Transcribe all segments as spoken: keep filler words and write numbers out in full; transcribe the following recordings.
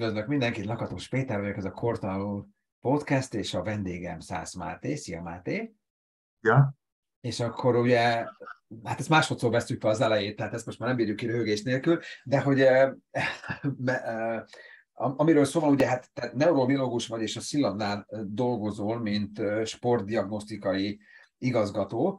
Üdvözlök mindenkit, Lakatos Péter vagyok, ez a Kortalanul Podcast, és a vendégem Szász Máté. Szia, Máté! Ja. És akkor ugye, hát ezt másodszor vesztük fel az elejét, tehát ezt most már nem bírjuk ki röhögés nélkül, de hogy eh, eh, amiről szó van, ugye, hát neurobiológus vagy, és a Sziladnál dolgozol, mint sportdiagnosztikai igazgató.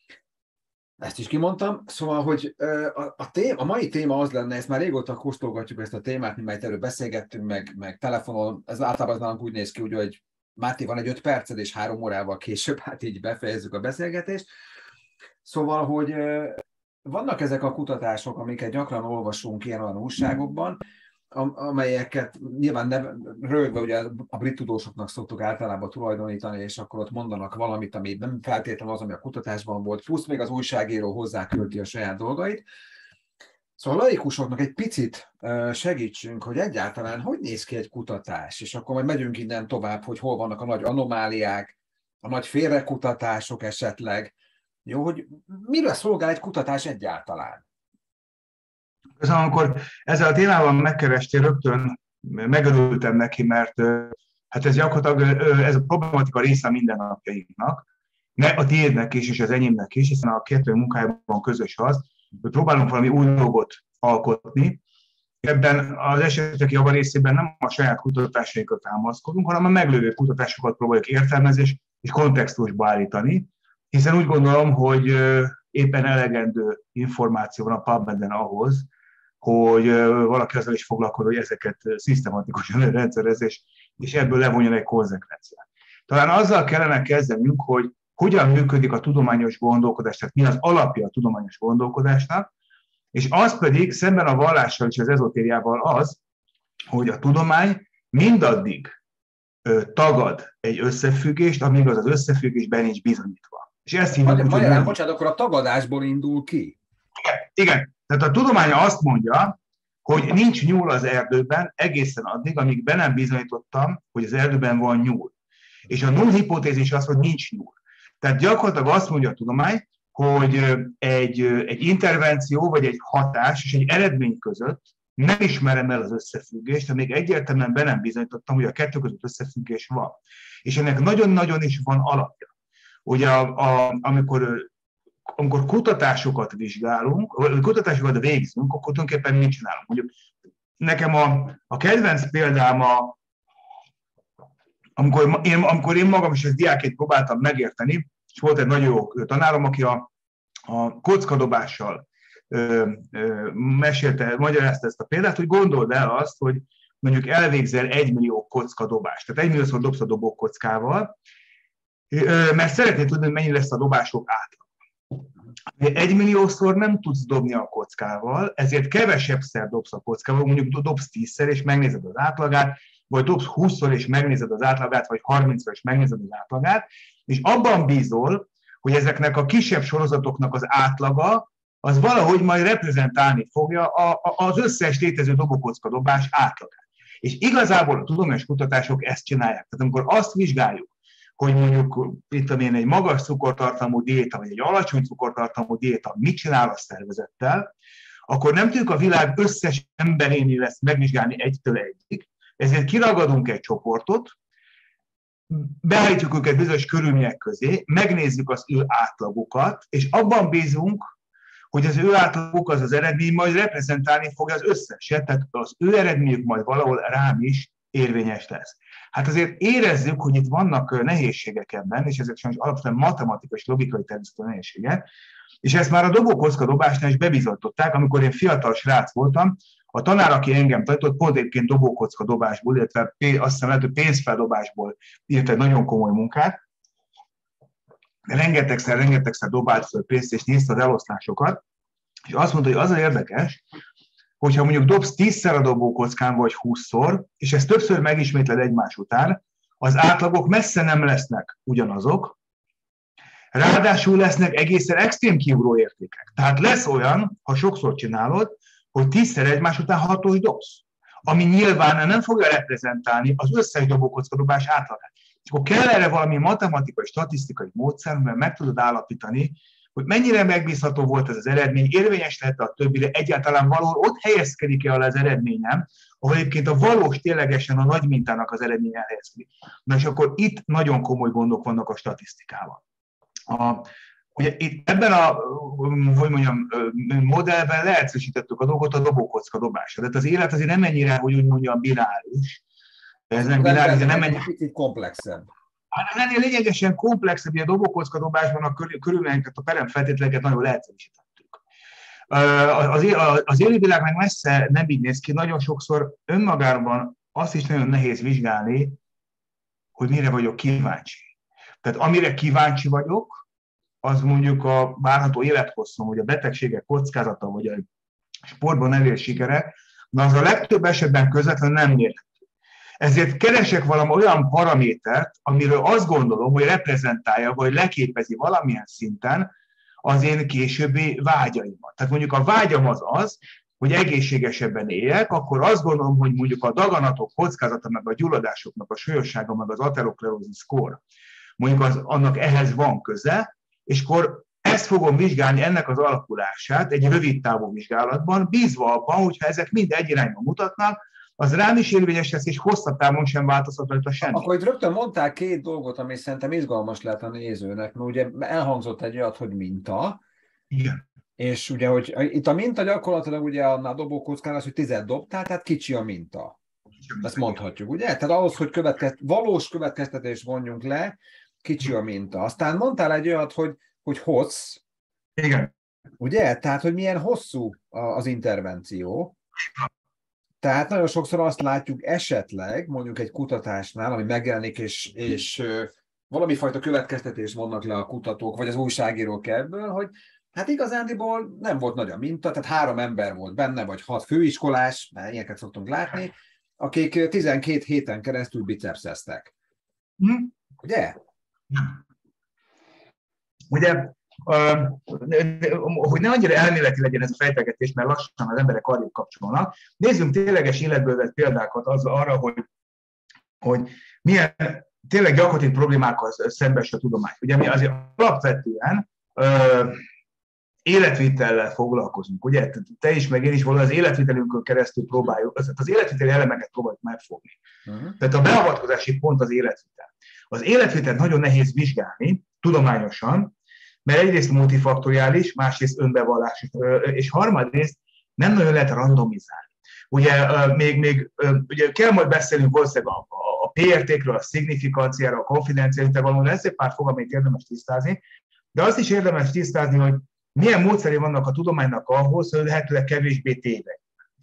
Ezt is kimondtam. Szóval, hogy a, a, téma, a mai téma az lenne, ezt már régóta kóstolgatjuk ezt a témát, mi már erről beszélgettünk, meg, meg telefonon, ez általában nálunk úgy néz ki, úgy, hogy Máté, van egy öt perced, és három órával később, hát így befejezzük a beszélgetést. Szóval, hogy vannak ezek a kutatások, amiket gyakran olvasunk ilyen olyan újságokban, amelyeket nyilván ne, rögve ugye a brit tudósoknak szoktuk általában tulajdonítani, és akkor ott mondanak valamit, ami nem feltétlenül az, ami a kutatásban volt, plusz még az újságíró hozzákölti a saját dolgait. Szóval a laikusoknak egy picit segítsünk, hogy egyáltalán hogy néz ki egy kutatás, és akkor majd megyünk innen tovább, hogy hol vannak a nagy anomáliák, a nagy félrekutatások esetleg. Jó, hogy mire szolgál egy kutatás egyáltalán? Köszönöm, amikor ezzel a témával megkerestél, rögtön megörültem neki, mert hát ez gyakorlatilag ez a problematika része mindennapjainknak, a tiédnek is, és az enyémnek is, hiszen a kettő munkájában közös az, hogy próbálunk valami új dolgot alkotni. Ebben az esetek java részében nem a saját kutatásainkat támaszkodunk, hanem a meglévő kutatásokat próbáljuk értelmezés és kontextusba állítani, hiszen úgy gondolom, hogy éppen elegendő információ van a PubMed-en ahhoz, hogy valaki azzal is foglalkozik, hogy ezeket szisztematikusan rendszerez, és, és ebből levonjon egy konzekvenciát. Talán azzal kellene kezdenünk, hogy hogyan működik a tudományos gondolkodás, tehát mi az alapja a tudományos gondolkodásnak, és az pedig szemben a vallással és az ezotériával az, hogy a tudomány mindaddig ö, tagad egy összefüggést, amíg az az összefüggés be nincs bizonyítva. És ezt hívjuk, hogy... Magyarán, bocsánat, akkor a tagadásból indul ki? Igen, igen. Tehát a tudomány azt mondja, hogy nincs nyúl az erdőben egészen addig, amíg be nem bizonyítottam, hogy az erdőben van nyúl. És a null hipotézis az, hogy nincs nyúl. Tehát gyakorlatilag azt mondja a tudomány, hogy egy, egy intervenció, vagy egy hatás és egy eredmény között nem ismerem el az összefüggést, amíg egyértelműen be nem bizonyítottam, hogy a kettő között összefüggés van. És ennek nagyon-nagyon is van alapja. Ugye a, a, amikor, amikor kutatásokat vizsgálunk, vagy kutatásokat végzünk, akkor tulajdonképpen mit csinálunk? Mondjuk nekem a, a kedvenc példám a Amikor én, amikor én magam is ezt diákét próbáltam megérteni, és volt egy nagyon jó tanárom, aki a, a kockadobással ö, ö, mesélte, magyarázta ezt a példát, hogy gondold el azt, hogy mondjuk elvégzel egymillió kockadobást, tehát egymilliószor dobsz a dobókockával, ö, mert szeretnéd tudni, hogy mennyi lesz a dobások átlag. Egymilliószor nem tudsz dobni a kockával, ezért kevesebbszer dobsz a kockával, mondjuk dobsz tízszer, és megnézed az átlagát, vagy dobsz húszszor, és megnézed az átlagát, vagy harmincszor, és megnézed az átlagát, és abban bízol, hogy ezeknek a kisebb sorozatoknak az átlaga, az valahogy majd reprezentálni fogja a, a, az összes létező dobókocka dobás átlagát. És igazából a tudományos kutatások ezt csinálják. Tehát amikor azt vizsgáljuk, hogy mondjuk itt én egy magas cukortartalmú diéta, vagy egy alacsony cukortartalmú diéta mit csinál a szervezettel, akkor nem tudjuk a világ összes emberénél ezt megvizsgálni egytől egyig, ezért kiragadunk egy csoportot, beállítjuk őket bizonyos körülmények közé, megnézzük az ő átlagukat, és abban bízunk, hogy az ő átlaguk, az az eredmény majd reprezentálni fogja az összeset, tehát az ő eredményük majd valahol rám is érvényes lesz. Hát azért érezzük, hogy itt vannak nehézségek ebben, és ezek sajnos alapvetően matematikai és logikai természetű nehézségek, és ezt már a dobókocka dobásnál is bebizonyították, amikor én fiatal srác voltam, a tanár, aki engem tanított, pont egyébként dobókocka dobásból, illetve azt hiszem lehet, hogy pénzfeldobásból írt egy nagyon komoly munkát. Rengetegszer, rengetegszer dobált fel pénzt, és nézte az eloszlásokat, és azt mondta, hogy az az érdekes, hogyha mondjuk dobsz tízszer a dobókockán, vagy húszszor, és ezt többször megismétled egymás után, az átlagok messze nem lesznek ugyanazok, ráadásul lesznek egészen extrém kiugró értékek. Tehát lesz olyan, ha sokszor csinálod, hogy tízszer egymás után hatos dobsz, ami nyilván nem fogja reprezentálni az összes dobókockadobás átlagát. És akkor kell erre valami matematikai, statisztikai módszer, amivel meg tudod állapítani, hogy mennyire megbízható volt ez az eredmény, érvényes lehet a többire, egyáltalán valahol ott helyezkedik el az eredményem, ahol egyébként a valós ténylegesen a nagy mintának az eredmény elhelyezkedik. Na és akkor itt nagyon komoly gondok vannak a statisztikával. A, ugye itt ebben a, hogy mondjam, modellben leegyszerűsítettük a dolgot a dobókocka dobásra. Tehát az élet azért nem ennyire, hogy úgy mondjam, bináris. Ez nem bináris, de nem ennyire... Kicsit komplexebb. Hát ennél lényegesen komplexebb, hogy a dobókocka dobásban a körülményeket, a peremfeltételeket nagyon leegyszerűsítettük. Az, az élő világ meg messze nem így néz ki, nagyon sokszor önmagában azt is nagyon nehéz vizsgálni, hogy mire vagyok kíváncsi. Tehát amire kíváncsi vagyok, az mondjuk a várható élethosszom, vagy a betegségek kockázata, vagy a sportban elér sikere, de az a legtöbb esetben közvetlenül nem mérhető. Ezért keresek valami olyan paramétert, amiről azt gondolom, hogy reprezentálja, vagy leképezi valamilyen szinten az én későbbi vágyaimat. Tehát mondjuk a vágyam az az, hogy egészségesebben éljek, akkor azt gondolom, hogy mondjuk a daganatok kockázata, meg a gyulladásoknak a súlyossága, meg az ateroszklerózis score, mondjuk az, annak ehhez van köze, és akkor ezt fogom vizsgálni, ennek az alakulását egy rövid távú vizsgálatban, bízva abban, hogyha ezek mind egy irányba mutatnak, az rám is érvényes lesz, és hosszabb távon sem változhat rajta semmi. Akkor itt rögtön mondtál két dolgot, ami szerintem izgalmas lehet a nézőnek, mert ugye elhangzott egy olyat, hogy minta. Igen. És ugye, hogy itt a minta gyakorlatilag ugye a dobókockán az, hogy tized dobtál, tehát kicsi a minta. Ezt mondhatjuk, ugye? Tehát ahhoz, hogy következ... valós következtetést vonjunk le, kicsi a minta. Aztán mondtál egy olyat, hogy, hogy hossz. Igen. Ugye? Tehát, hogy milyen hosszú az intervenció. Tehát nagyon sokszor azt látjuk esetleg, mondjuk egy kutatásnál, ami megjelenik, és, és valami fajta következtetést vonnak le a kutatók, vagy az újságírók ebből, hogy hát igazándiból nem volt nagy a minta, tehát három ember volt benne, vagy hat főiskolás, mert ilyeneket szoktunk látni, akik tizenkét héten keresztül bicepszeztek. Hm? Ugye? Ugye, uh, hogy ne annyira elméleti legyen ez a fejtegetés, mert lassan az emberek arrébb kapcsolnak, nézzünk tényleges életből vett példákat az arra, hogy, hogy milyen tényleg gyakorlati problémákkal szembesül a tudomány. Ugye mi azért alapvetően uh, életvitellel foglalkozunk, ugye? Te is, meg én is valahol az életvitelünkön keresztül próbáljuk, az, az életviteli elemeket próbáljuk megfogni. Uh-huh. Tehát a beavatkozási pont az életvitel. Az életvitelt nagyon nehéz vizsgálni, tudományosan, mert egyrészt multifaktoriális, másrészt önbevallás, és harmadrészt nem nagyon lehet randomizálni. Ugye még, még ugye kell majd beszélni valószínűleg a, a pé er té-kről, a szignifikanciáról, a konfidencialitásról, lesz egy pár fog, amit érdemes tisztázni, de azt is érdemes tisztázni, hogy milyen módszerei vannak a tudománynak ahhoz, hogy lehetőleg kevésbé tévedjünk.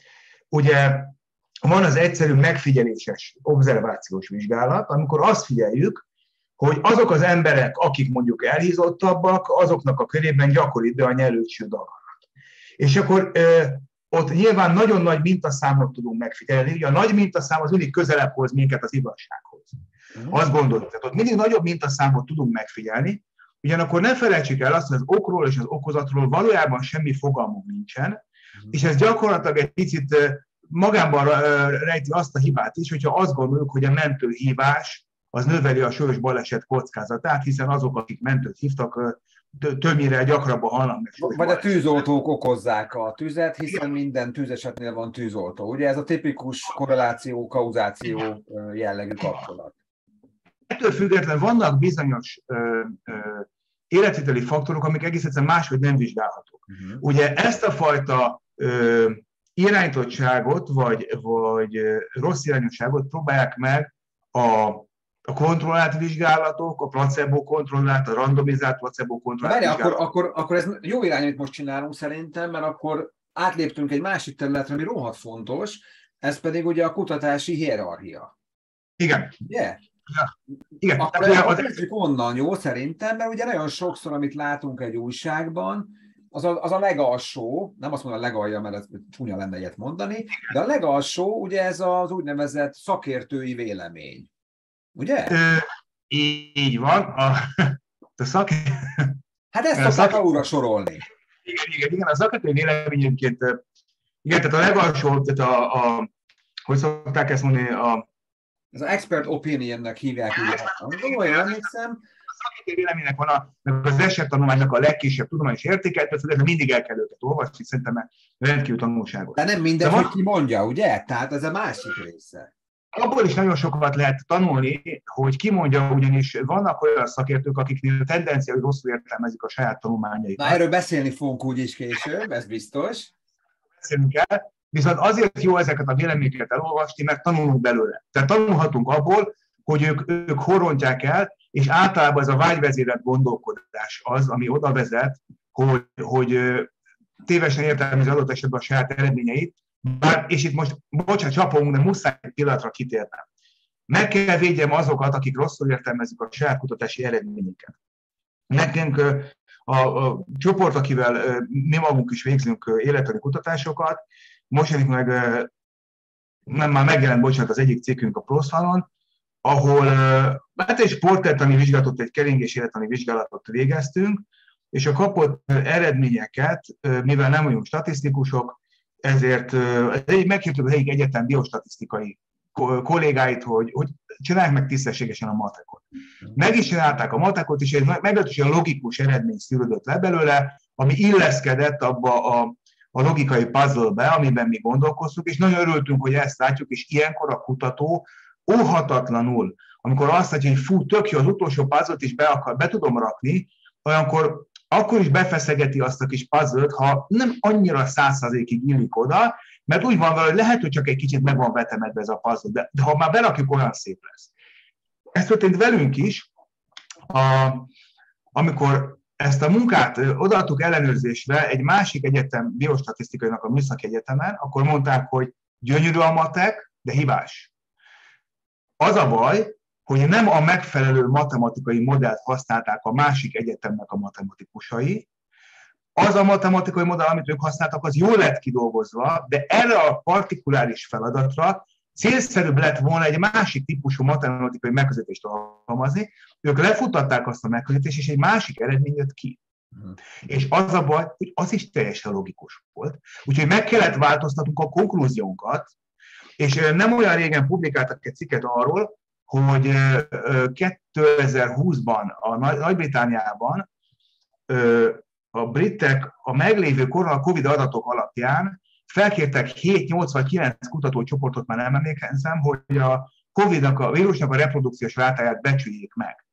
Ugye van az egyszerű megfigyeléses obszervációs vizsgálat, amikor azt figyeljük, hogy azok az emberek, akik mondjuk elhízottabbak, azoknak a körében gyakoribb a nyelőcső daganat. És akkor ö, ott nyilván nagyon nagy mintaszámot tudunk megfigyelni, ugye a nagy mintaszám az mindig közelebb hoz minket az igazsághoz. Mm. Azt gondoljuk, tehát ott mindig nagyobb mintaszámot tudunk megfigyelni, ugyanakkor ne felejtsük el azt, hogy az okról és az okozatról valójában semmi fogalmunk nincsen, mm. és ez gyakorlatilag egy picit magában rejti azt a hibát is, hogyha azt gondoljuk, hogy a mentőhívás az növeli a súlyos baleset kockázatát, hiszen azok, akik mentőt hívtak, többnyire gyakrabban halnak meg. Vagy baleset. A tűzoltók okozzák a tüzet, hiszen minden tűzesetnél van tűzoltó. Ugye ez a tipikus korreláció, kauzáció jellegű kapcsolat. Ettől függetlenül vannak bizonyos ö, ö, életviteli faktorok, amik egész egyszerűen máshogy nem vizsgálhatók. Uh-huh. Ugye ezt a fajta ö, irányítottságot, vagy, vagy rossz irányosságot próbálják meg a a kontrollált vizsgálatok, a placebo kontrollált, a randomizált placebo kontrollált Várj, akkor, akkor, akkor ez jó irány, amit most csinálunk szerintem, mert akkor átléptünk egy másik területre, ami rohadt fontos, ez pedig ugye a kutatási hierarchia. Igen. Yeah. Ja. Igen. Akkor hát, kezdjük onnan, jó, szerintem, mert ugye nagyon sokszor, amit látunk egy újságban, az a, az a legalsó, nem azt mondom a legalja, mert ez csúnya lenne ilyet mondani, de a legalsó, ugye ez az úgynevezett szakértői vélemény. Ugye? Ö, így van. A, a szak... Hát ezt szokták szak... alulra sorolni. Igen, igen, igen. A szakértői véleményünként, igen, tehát a legalsó, tehát a, a hogy szokták ezt mondani, a... Ez az expert opinionnek hívják, ugye. Jól emlékszem. szakértői véleménynek van a, meg az esettanulmánynak a legkisebb tudományos értéket, de mindig el kell őket olvasni, szerintem rendkívül tanulságos. De nem mindegy, de hogy ki mondja, ugye? Tehát ez a másik része. Abból is nagyon sokat lehet tanulni, hogy ki mondja, ugyanis vannak olyan szakértők, akiknél tendencia, hogy rosszul értelmezik a saját tanulmányaikat. Na, erről beszélni fogunk úgyis később, ez biztos. Beszélünk el, viszont azért jó ezeket a véleményeket elolvasni, mert tanulunk belőle. Tehát tanulhatunk abból, hogy ők, ők horontják el, és általában ez a vágyvezérelt gondolkodás az, ami oda vezet, hogy, hogy tévesen értelmezi adott esetben a saját eredményeit. Bár, és itt most, bocsánat, csapolunk, de muszáj egy pillanatra kitérnem. Meg kell védjem azokat, akik rosszul értelmezik a saját kutatási eredményeket. Nekünk a, a csoport, akivel mi magunk is végzünk élettani kutatásokat, most meg nem már megjelent, bocsánat, az egyik cikkünk a ProSfalon, ahol hát egy sportértelmi vizsgálatot, egy keringés élettani vizsgálatot végeztünk, és a kapott eredményeket, mivel nem vagyunk statisztikusok, ezért meghívtuk az egyik egyetem biostatisztikai kollégáit, hogy, hogy csinálják meg tisztességesen a matekot. Meg is csinálták a matekot, és egy meglehetősen logikus eredmény szűrődött le belőle, ami illeszkedett abba a, a logikai puzzle-be, amiben mi gondolkoztunk, és nagyon örültünk, hogy ezt látjuk, és ilyenkor a kutató óhatatlanul, amikor azt látja, hogy fú, tök jó, az utolsó puzzle-t is be, akar, be tudom rakni, olyankor akkor is befeszegeti azt a kis puzzle-t, ha nem annyira száz százalékig illik oda, mert úgy van vele, hogy lehet, hogy csak egy kicsit meg van betemedve ez a puzzle, de, de ha már berakjuk, olyan szép lesz. Ez történt velünk is, a, amikor ezt a munkát odaadtuk ellenőrzésre egy másik egyetem, biostatisztikainak a Műszaki Egyetemen, akkor mondták, hogy gyönyörű a matek, de hibás. Az a baj, hogy nem a megfelelő matematikai modellt használták a másik egyetemnek a matematikusai. Az a matematikai modell, amit ők használtak, az jól lett kidolgozva, de erre a partikuláris feladatra célszerűbb lett volna egy másik típusú matematikai megközelítést alkalmazni. Ők lefutatták azt a megközelítést, és egy másik eredmény jött ki. Mm. És az a baj, hogy az is teljesen logikus volt. Úgyhogy meg kellett változtatnunk a konklúziónkat, és nem olyan régen publikáltak egy cikket arról, hogy kétezer-húszban a Nagy-Britanniában a britek a meglévő korona Covid adatok alapján felkértek hét, nyolc vagy kilenc kutatócsoportot, már nem emlékezem, hogy a Covidnak, a vírusnak a reprodukciós rátáját becsüljék meg.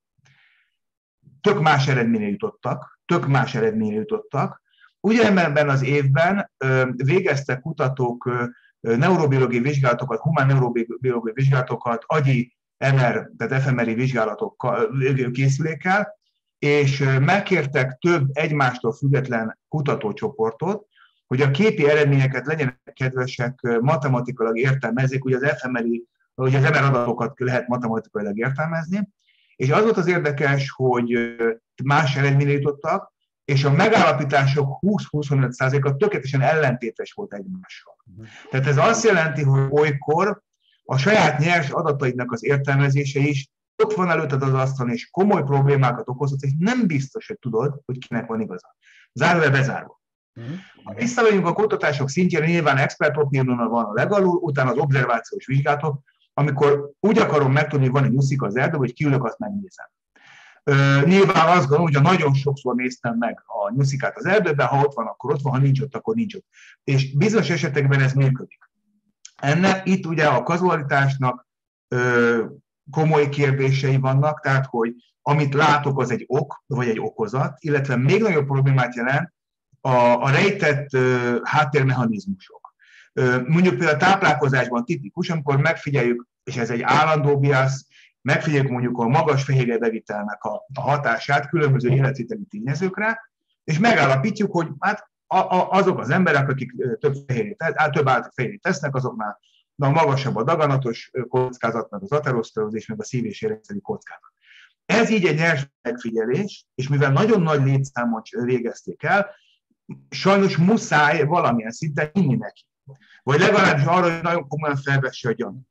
Tök más eredményre jutottak, tök más eredményre jutottak. Ugyanebben az évben végeztek kutatók neurobiológiai vizsgálatokat, humán neurobiológiai vizsgálatokat, agyi em er, tehát ef em er i vizsgálatokkal, készülékkel, és megkértek több egymástól független kutatócsoportot, hogy a képi eredményeket legyenek kedvesek matematikailag értelmezzék, ugye az ef em er i, ugye az em er adatokat lehet matematikailag értelmezni, és az volt az érdekes, hogy más eredményre jutottak, és a megállapítások húsz-huszonöt százaléka tökéletesen ellentétes volt egymással. Tehát ez azt jelenti, hogy olykor a saját nyers adataidnak az értelmezése is ott van előtted az asztalon, és komoly problémákat okozhat, és nem biztos, hogy tudod, hogy kinek van igaza. Zárójel bezárva. Ha visszamegyünk a kutatások szintjére, nyilván expert opinionnal van a legalul, utána az obszervációs vizsgálatok, amikor úgy akarom megtudni, hogy van egy nyuszika az erdőben, hogy kiülök, azt megnézem. Uh, nyilván azt gondolom, hogy nagyon sokszor néztem meg a nyuszikát az erdőben, ha ott van, akkor ott van, ha nincs ott, akkor nincs ott. És bizonyos esetekben ez működik. Ennek itt ugye a kazualitásnak uh, komoly kérdései vannak, tehát hogy amit látok, az egy ok, vagy egy okozat, illetve még nagyobb problémát jelent a, a rejtett uh, háttérmechanizmusok. Uh, mondjuk például a táplálkozásban tipikus, amikor megfigyeljük, és ez egy állandó biasz, megfigyeljük mondjuk a magas fehérjebevitelnek a, a hatását különböző életviteli tényezőkre, és megállapítjuk, hogy hát a, a, azok az emberek, akik több fehérjét, több által fehérjét tesznek, azoknál na, magasabb a daganatos kockázat, meg az ateroszklerózis, meg a szív- és érrendszeri kockázat. Ez így egy nyers megfigyelés, és mivel nagyon nagy létszámot végezték el, sajnos muszáj valamilyen szinten hinni neki. Vagy legalábbis arra, hogy nagyon komolyan felvesse a gyanút.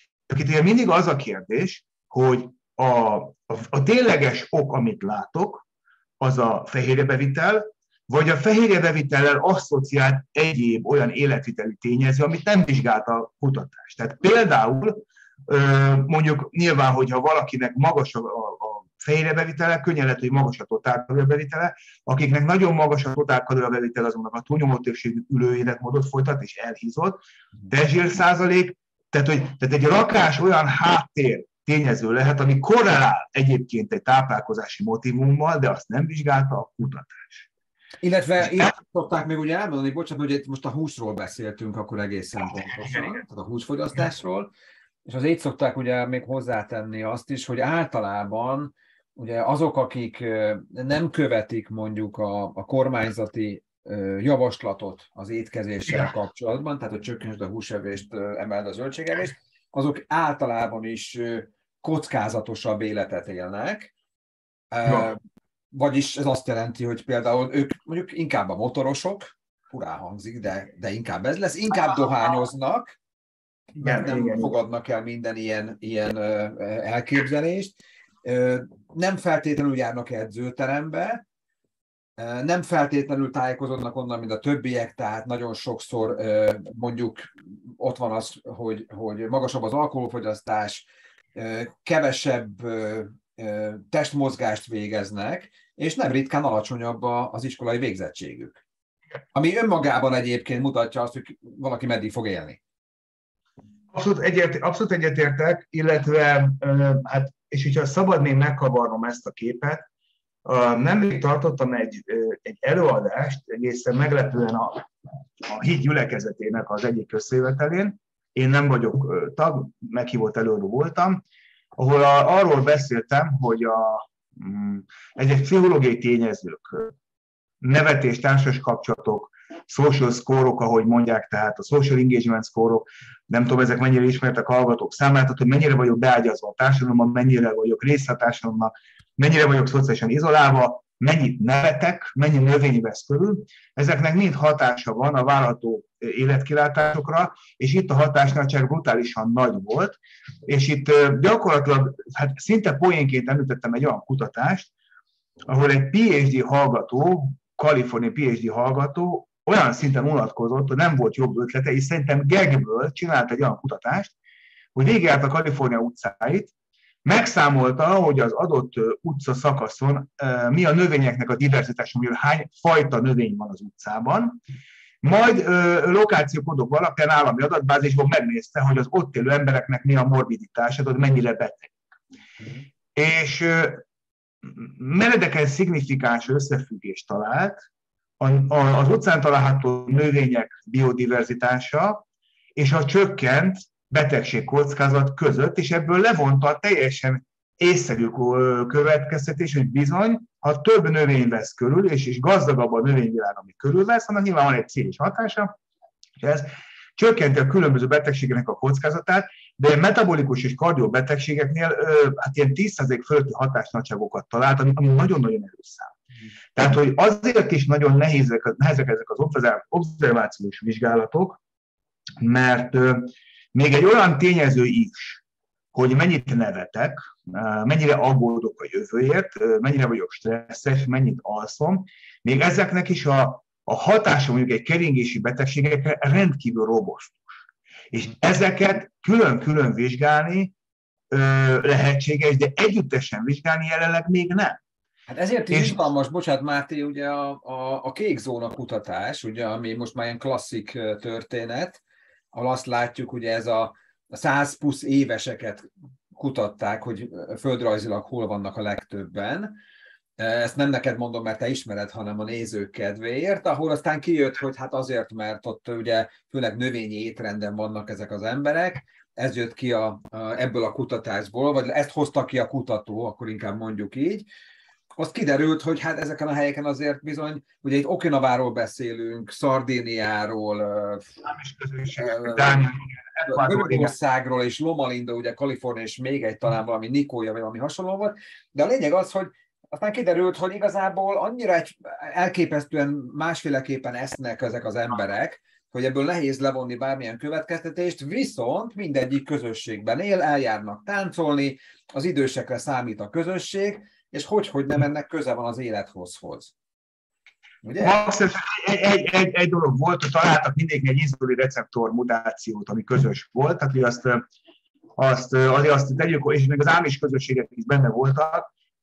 Itt mindig az a kérdés, hogy a, a, a tényleges ok, amit látok, az a fehérjebevitel, vagy a fehérjebevitellel asszociált egyéb olyan életviteli tényező, amit nem vizsgált a kutatás. Tehát például mondjuk nyilván, hogyha valakinek magas a, a, fehérjebevitele, könnyen lehet, hogy magas a totálkalóriabevitele, akiknek nagyon magas a totálkalóriabevitele, azonnak a túlnyomó többségük ülő életmódot folytat és elhízott, testzsír százalék, tehát, hogy, tehát egy rakás olyan háttér tényező lehet, ami korrelál egyébként egy táplálkozási motivummal, de azt nem vizsgálta a kutatás. Illetve így szokták még ugye elmondani, bocsánat, hogy itt most a húsról beszéltünk, akkor egészen pontosan, tehát a húsfogyasztásról, és az így szokták ugye még hozzátenni azt is, hogy általában ugye azok, akik nem követik mondjuk a, a kormányzati javaslatot az étkezéssel kapcsolatban, tehát hogy csökkentsd a húsevést, emeld a zöldségevést, azok általában is kockázatosabb életet élnek. Ja. Vagyis ez azt jelenti, hogy például ők mondjuk inkább a motorosok, furán hangzik, de, de inkább ez lesz, inkább dohányoznak, mert nem igen, fogadnak el minden ilyen, ilyen elképzelést, nem feltétlenül járnak edzőterembe, nem feltétlenül tájékozódnak onnan, mint a többiek, tehát nagyon sokszor mondjuk ott van az, hogy, hogy magasabb az alkoholfogyasztás, kevesebb testmozgást végeznek, és nem ritkán alacsonyabb az iskolai végzettségük. Ami önmagában egyébként mutatja azt, hogy valaki meddig fog élni. Abszolút, egyet, abszolút egyetértek, illetve, hát, és hogyha szabad még megkavarnom ezt a képet, nemrég tartottam egy, egy előadást, egészen meglepően a, a híd gyülekezetének az egyik összejövetelén. Én nem vagyok tag, meghívott előadó voltam, ahol a, arról beszéltem, hogy a, ezek pszichológiai tényezők, nevetés, társas kapcsolatok, social score-ok, ahogy mondják, tehát a social engagement score-ok, nem tudom, ezek mennyire ismertek hallgatók számára, tehát hogy mennyire vagyok beágyazva a társadalomban, mennyire vagyok része a társadalomnak, mennyire vagyok szociálisan izolálva, mennyit nevetek, mennyi növény vesz körül, ezeknek mind hatása van a várható életkilátásokra, és itt a hatásnagyság brutálisan nagy volt, és itt gyakorlatilag, hát szinte poénként említettem egy olyan kutatást, ahol egy PhD hallgató, kaliforniai PhD hallgató olyan szinten unatkozott, hogy nem volt jobb ötlete, és szerintem gagből csinált egy olyan kutatást, hogy végigjárt a Kalifornia utcáit, megszámolta, hogy az adott utca szakaszon mi a növényeknek a diverzitása, hogy hány fajta növény van az utcában, majd lokációkodok alapján állami adatbázisban megnézte, hogy az ott élő embereknek mi a morbiditása, hogy mennyire beteg. Mm. És meredeken szignifikáns összefüggést talált az utcán található növények biodiverzitása és a csökkent betegségkockázat között, és ebből levonta a teljesen észszerű következtetés, hogy bizony, ha több növény vesz körül, és, és gazdagabb a növényvilág, ami körülvesz, annak nyilván van egy cél és hatása, és ez csökkenti a különböző betegségeknek a kockázatát, de metabolikus és kardiobetegségeknél hát ilyen tíz százalék fölötti hatásnagyságokat talált, ami, ami nagyon-nagyon erős szám. Tehát, hogy azért is nagyon nehézek, nehezek ezek az obszervációs vizsgálatok, mert még egy olyan tényező is, hogy mennyit nevetek, mennyire aggódok a jövőért, mennyire vagyok stresszes, mennyit alszom, még ezeknek is a, a hatása mondjuk egy keringési betegségekre rendkívül robosztus. És ezeket külön-külön vizsgálni ö, lehetséges, de együttesen vizsgálni jelenleg még nem. Hát ezért is izgalmas, bocsánat Máté, ugye a, a, a kék zóna kutatás, ugye, ami most már ilyen klasszik történet, ahol azt látjuk, ugye ez a, a száz plusz éveseket kutatták, hogy földrajzilag hol vannak a legtöbben. Ezt nem neked mondom, mert te ismered, hanem a nézők kedvéért, ahol aztán kijött, hogy hát azért, mert ott ugye főleg növényi étrenden vannak ezek az emberek, ez jött ki a, a, ebből a kutatásból, vagy ezt hozta ki a kutató, akkor inkább mondjuk így. Azt kiderült, hogy hát ezeken a helyeken azért bizony, ugye itt Okinaváról beszélünk, Szardíniáról, Görögországról és Loma Linda, ugye Kalifornia, és még egy talán valami Nicoya, vagy valami hasonló volt, de a lényeg az, hogy aztán kiderült, hogy igazából annyira egy elképesztően másféleképpen esznek ezek az emberek, hogy ebből nehéz levonni bármilyen következtetést, viszont mindegyik közösségben él, eljárnak táncolni, az idősekre számít a közösség, és hogy, hogy nem ennek köze van az élethozhoz. Ugye? Egy, egy, egy, egy dolog volt, hogy találtak mindig egy inzulin receptor mutációt, ami közös volt, tehát hogy azt, azt, azért azt tegyük, és még az ámis közösségek is benne voltak,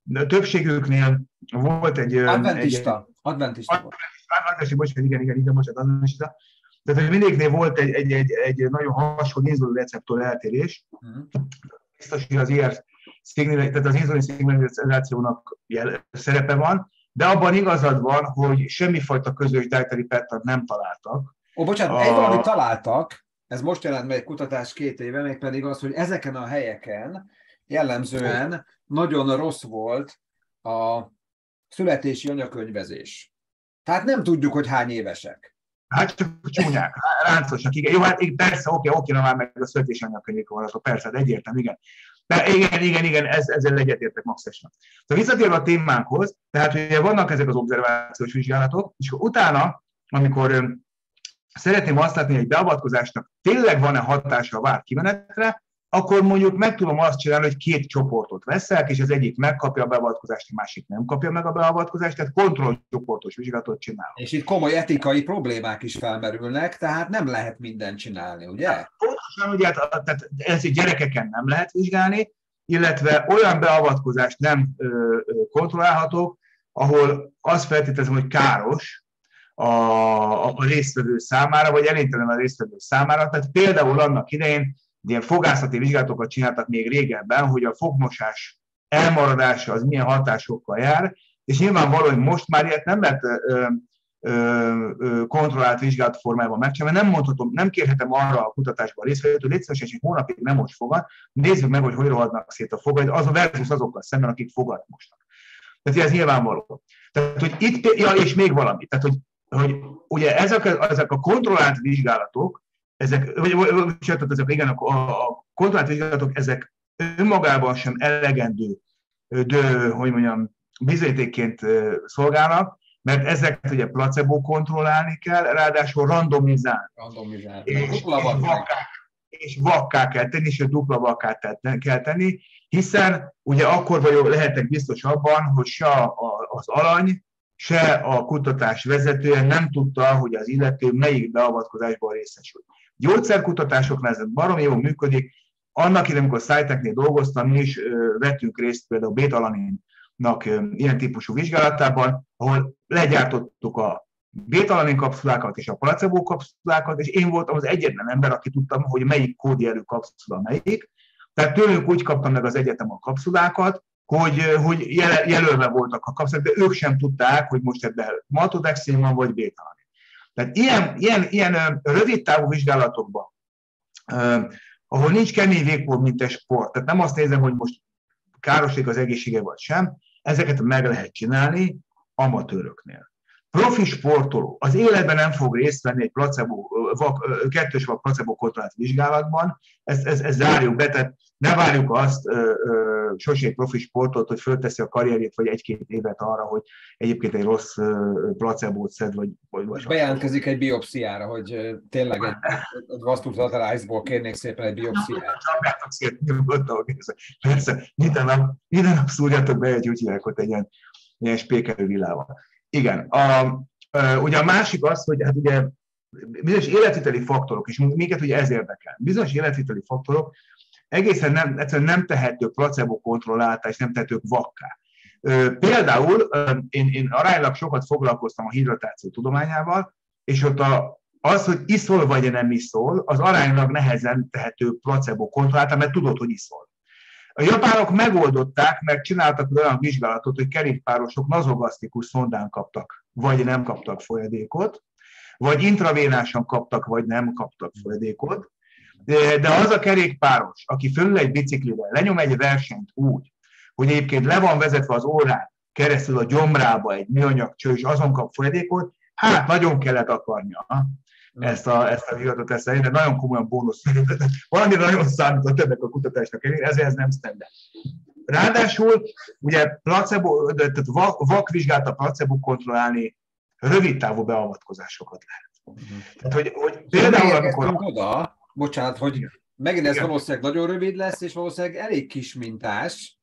többségüknél volt egy... Adventista. Egy, Adventista. Adventista, bocsánat, igen, igen, igen, bocsánat, adventista. Tehát, hogy mindegyiknél volt egy, egy, egy, egy nagyon hasonló inzulin receptor eltérés. Uh-huh. Biztos, hogy az i er tehát az inzulin szignalizációnak szerepe van, de abban igazad van, hogy semmifajta közös dietary pattern nem találtak. Ó, bocsánat, a... egy valamit találtak, ez most jelent meg egy kutatás két éve, mégpedig az, hogy ezeken a helyeken jellemzően nagyon rossz volt a születési anyakönyvezés. Tehát nem tudjuk, hogy hány évesek. Hát csak csúnyák, ráncosak, igen. Jó, hát persze, oké, oké, na már meg a születési anyakönyvek vannak, persze, de egyértelmű, igen. De igen, igen, igen, ez, ezzel egyetértek maximum. Szóval visszatérve a témánkhoz, tehát ugye vannak ezek az obszervációs vizsgálatok, és utána, amikor szeretném azt látni, hogy egy beavatkozásnak tényleg van-e hatása a várt kimenetre, akkor mondjuk meg tudom azt csinálni, hogy két csoportot veszek, és az egyik megkapja a beavatkozást, a másik nem kapja meg a beavatkozást, tehát kontrollcsoportos vizsgálatot csinálok. És itt komoly etikai problémák is felmerülnek, tehát nem lehet mindent csinálni, ugye? Pontosan, ugye, tehát ezt gyerekeken nem lehet vizsgálni, illetve olyan beavatkozást nem ö, ö, kontrollálhatók, ahol azt feltételezem, hogy káros a, a résztvevő számára, vagy elégtelen a résztvevő számára. Tehát például annak idején ilyen fogászati vizsgálatokat csináltak még régebben, hogy a fogmosás elmaradása az milyen hatásokkal jár, és nyilvánvaló, hogy most már ilyet nem lehet ö, ö, ö, kontrollált vizsgálat formájában megcsinálni, mert nem mondhatom, nem kérhetem arra a kutatásban résztvevőt, hogy légy szíves, egy hónapig nem most fogad, nézzük meg, hogy hogy rohadnak szét a fogaid, az a versus azokkal szemben, akik fogat mostak. Tehát ez nyilvánvaló. Tehát, hogy itt, ja, és még valami, tehát, hogy, hogy ugye ezek, ezek a kontrollált vizsgálatok, ezek, vagy, vagy ezek, igen, a, a kontrollált vizsgálatok, ezek önmagában sem elegendő, de, hogy mondjam, bizonyítékként szolgálnak, mert ezeket ugye placebo kontrollálni kell, ráadásul randomizálni. Randomizálni. És, és, vakká, és vakká kell tenni, és dupla vakká kell tenni, hiszen ugye akkor vagyok, lehetek biztos abban, hogy se az alany, se a kutatás vezetője nem tudta, hogy az illető melyik beavatkozásban részesül. Gyógyszerkutatásoknál ez baromi jól működik. Annak idején, amikor Sci-Technél dolgoztam, mi is vettünk részt például a bétalaninnak ilyen típusú vizsgálatában, ahol legyártottuk a bétalanin kapszulákat és a placebo kapszulákat, és én voltam az egyetlen ember, aki tudtam, hogy melyik kódjelű kapszula melyik. Tehát tőlük úgy kaptam meg az egyetem a kapszulákat, hogy, hogy jelölve voltak a kapszulák, de ők sem tudták, hogy most ebben maltodextrin van, vagy bétalanin. Tehát ilyen, ilyen, ilyen rövid távú vizsgálatokban, uh, ahol nincs kemény végpont, mint egy sport, tehát nem azt nézem, hogy most károslik az egészsége vagy sem, ezeket meg lehet csinálni amatőröknél. Profi sportoló az életben nem fog részt venni egy placebo, vak, kettős vagy placebo kontrollált vizsgálatban, ezt, ezt, ezt zárjuk be, tehát ne várjuk azt ö, ö, sosem egy profi sportot, hogy fölteszi a karrierjét, vagy egy-két évet arra, hogy egyébként egy rossz ö, placebót szed, vagy... vagy, vagy bejelentkezik egy biopsziára, hogy tényleg egy, egy vasztutalájzból kérnék szépen egy biopsziát. Csapjátok szét, nyugodtan, persze, minden nap, minden nap szúrjátok be egy ügyjákot egy ilyen, ilyen spékelő villával. Igen, a, ugye a másik az, hogy hát ugye bizonyos életviteli faktorok, és minket ugye ez érdekel, bizonyos életviteli faktorok egészen nem, egyszerűen nem tehetők placebo kontrolláltá, és nem tehetők vakká. Például én, én aránylag sokat foglalkoztam a hidratáció tudományával, és ott a, az, hogy iszol vagy nem iszol, az aránylag nehezen tehető placebo kontrolláltá, mert tudod, hogy iszol. A japánok megoldották, mert csináltak olyan vizsgálatot, hogy kerékpárosok nazogasztikus szondán kaptak, vagy nem kaptak folyadékot, vagy intravénásan kaptak, vagy nem kaptak folyadékot. De az a kerékpáros, aki fölül egy biciklivel, lenyom egy versenyt úgy, hogy egyébként le van vezetve az órán keresztül a gyomrába egy műanyag cső, és azon kap folyadékot, hát nagyon kellett akarnia ezt a, ezt a vizsgálatot ezt de nagyon komolyan bónusz. Valamire nagyon számított ennek a kutatásnak, ezért ez nem standard. Ráadásul, ugye placebo, tehát vakvizsgálta placebo kontrollálni rövid távú beavatkozásokat lehet. Uh-huh. Tehát, hogy, hogy például amikor... Oda, bocsánat, hogy megint ez valószínűleg nagyon rövid lesz, és valószínűleg elég kis mintás,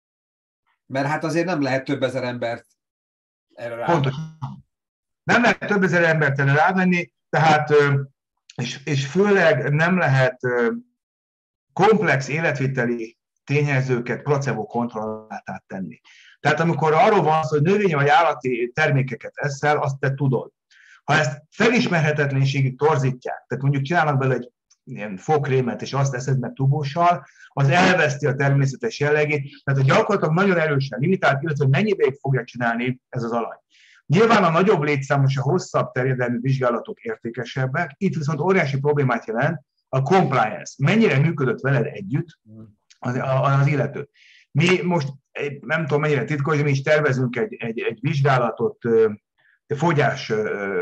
mert hát azért nem lehet több ezer embert erre rávenni. Pontosan. Nem lehet több ezer embert erre rávenni, tehát, és, és főleg nem lehet komplex életviteli tényezőket placebo kontroll alá tenni. Tehát amikor arról van szó, hogy növényi vagy állati termékeket eszel, azt te tudod. Ha ezt felismerhetetlenségig torzítják, tehát mondjuk csinálnak belőle egy ilyen fogkrémet, és azt eszed meg tubóssal, az elveszti a természetes jellegét, tehát gyakorlatilag nagyon erősen limitált, illetve hogy mennyi ideig fogja csinálni ez az alany. Nyilván a nagyobb létszámos, a hosszabb terjedelmű vizsgálatok értékesebbek, itt viszont óriási problémát jelent a compliance. Mennyire működött veled együtt az, az illető. Mi most, nem tudom mennyire titkos, de mi is tervezünk egy, egy, egy vizsgálatot fogyás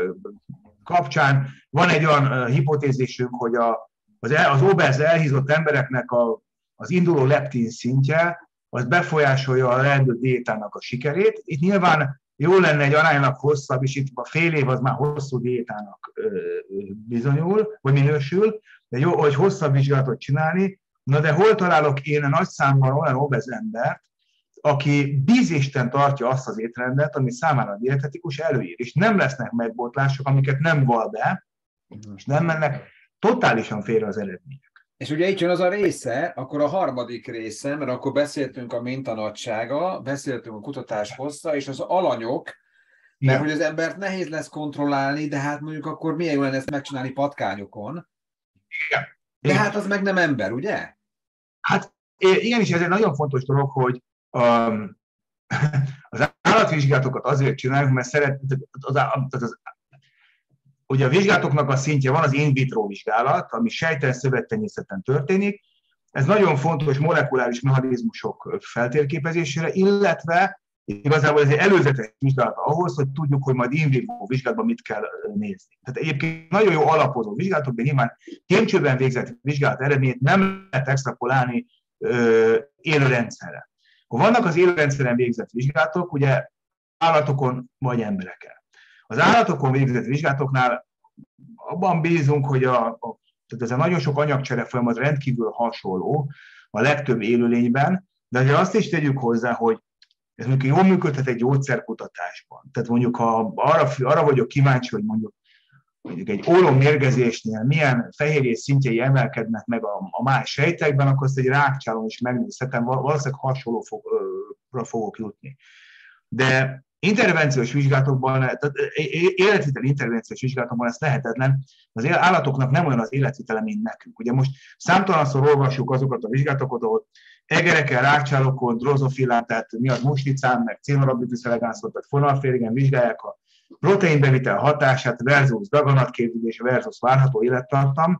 kapcsán. Van egy olyan hipotézisünk, hogy a, az, az obez elhízott embereknek a, az induló leptin szintje, az befolyásolja a leendő diétának a sikerét. Itt nyilván jó lenne egy aránylag hosszabb, és itt a fél év az már hosszú diétának bizonyul, vagy minősül, de jó, hogy hosszabb vizsgálatot csinálni. Na de hol találok én a nagy számban olyan obez embert, aki bízisten tartja azt az étrendet, ami számára a dietetikus előír, és nem lesznek megbotlások, amiket nem val be, és nem mennek totálisan félre az eredmények. És ugye itt jön az a része, akkor a harmadik része, mert akkor beszéltünk a mintanagysága, beszéltünk a kutatás hossza, és az alanyok, mert igen, hogy az embert nehéz lesz kontrollálni, de hát mondjuk akkor milyen jó lenne ezt megcsinálni patkányokon. Igen. De igen, hát az meg nem ember, ugye? Hát igenis, ez egy nagyon fontos dolog, hogy um, az állatvizsgálatokat azért csináljuk, mert szeret, az, az, az, ugye a vizsgálatoknak a szintje van az in vitro vizsgálat, ami sejten szövettenyészeten történik. Ez nagyon fontos molekuláris mechanizmusok feltérképezésére, illetve igazából ez egy előzetes vizsgálat ahhoz, hogy tudjuk, hogy majd in vitro vizsgálatban mit kell nézni. Tehát egyébként nagyon jó alapozó vizsgálatok, de nyilván kémcsőben végzett vizsgálat eredményét nem lehet extrapolálni élőrendszerre. Vannak az élőrendszeren végzett vizsgálatok, ugye állatokon vagy embereken. Az állatokon végzett vizsgálatoknál abban bízunk, hogy a, a, tehát ez a nagyon sok anyagcsere folyamat rendkívül hasonló a legtöbb élőlényben, de azért azt is tegyük hozzá, hogy ez mondjuk jól működhet egy gyógyszerkutatásban. Tehát mondjuk, ha arra, arra vagyok kíváncsi, hogy mondjuk, mondjuk egy ólommérgezésnél milyen fehérjés szintjei emelkednek meg a, a más sejtekben, akkor ezt egy rákcsálon is megnézhetem, valószínűleg hasonlóra fogok jutni. De intervenciós vizsgálatokban, tehát életvitel intervenciós vizsgálatokban ez lehetetlen, az állatoknak nem olyan az életvitele, mint nekünk. Ugye most számtalanszor olvassuk azokat a vizsgálatokat, ahol egereken, rákcsálokon, drozofilán, tehát mi az muslicán, meg cénorabitus elegánszot, tehát fonalférigen vizsgálják a proteinbevitel hatását versus daganatképződés versus várható élettartam.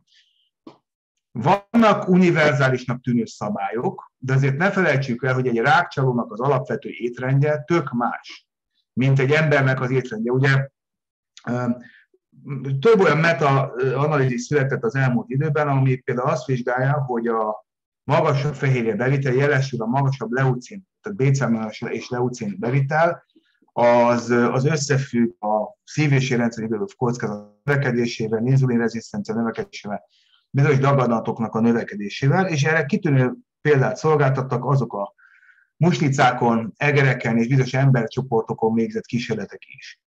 Vannak univerzálisnak tűnő szabályok, de azért ne felejtsük el, hogy egy rákcsálónak az alapvető étrendje tök más, mint egy embernek az étrendje. Ugye több olyan meta-analízis született az elmúlt időben, ami például azt vizsgálja, hogy a magasabb fehérje bevitel, jelesül a magasabb leucin, tehát bécámol és leucin bevitel, az, az összefügg a szív- és érrendszeri kockázat növekedésével, inzulinrezisztencia növekedésével, bizonyos daganatoknak a növekedésével, és erre kitűnő példát szolgáltattak azok a muslicákon, egereken és bizonyos embercsoportokon végzett kísérletek is.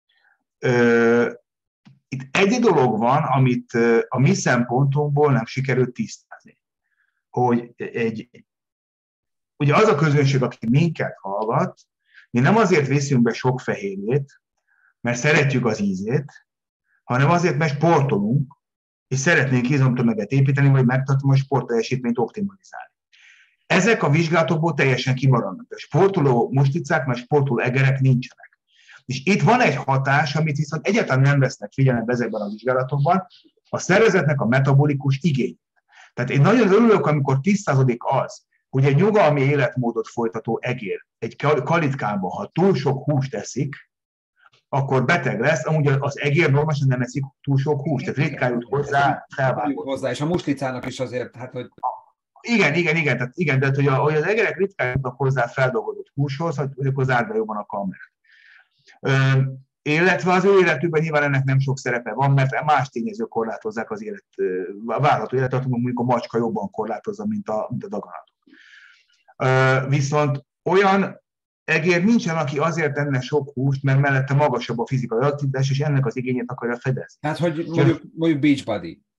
Itt egy dolog van, amit a mi szempontunkból nem sikerült tisztázni. Hogy egy, ugye az a közönség, aki minket hallgat, mi nem azért viszünk be sok fehérjét, mert szeretjük az ízét, hanem azért, mert sportolunk, és szeretnénk izomtömeget építeni, vagy megtartani a sportteljesítményt optimalizálni. Ezek a vizsgálatokból teljesen kimaradnak. A sportoló muslicák, mert sportoló egerek nincsenek. És itt van egy hatás, amit viszont egyáltalán nem vesznek figyelembe ezekben a vizsgálatokban, a szervezetnek a metabolikus igény. Tehát én nagyon örülök, amikor tisztázódik az, hogy egy nyugalmi életmódot folytató egér egy kalitkában, ha túl sok húst eszik, akkor beteg lesz. Amúgy az egér normálisan nem eszik túl sok húst, tehát ritkán jut hozzá, felvágott. Hozzá, és a muslicának is azért, hát hogy... Igen, igen, igen, tehát, igen, de hogy, a, hogy az egerek ritkán jutnak hozzá feldolgozott húshoz, hogy akkor zárd be jobban a kamerát. Illetve az ő életükben nyilván ennek nem sok szerepe van, mert más tényezők korlátozzák az élet, a várható életet, mondjuk a macska jobban korlátozza, mint a, mint a daganatok. Viszont olyan egér nincsen, aki azért enne sok húst, mert mellette magasabb a fizikai aktivitás, és ennek az igényét akarja fedezni. Hát, hogy mondjuk, mondjuk Beachbody.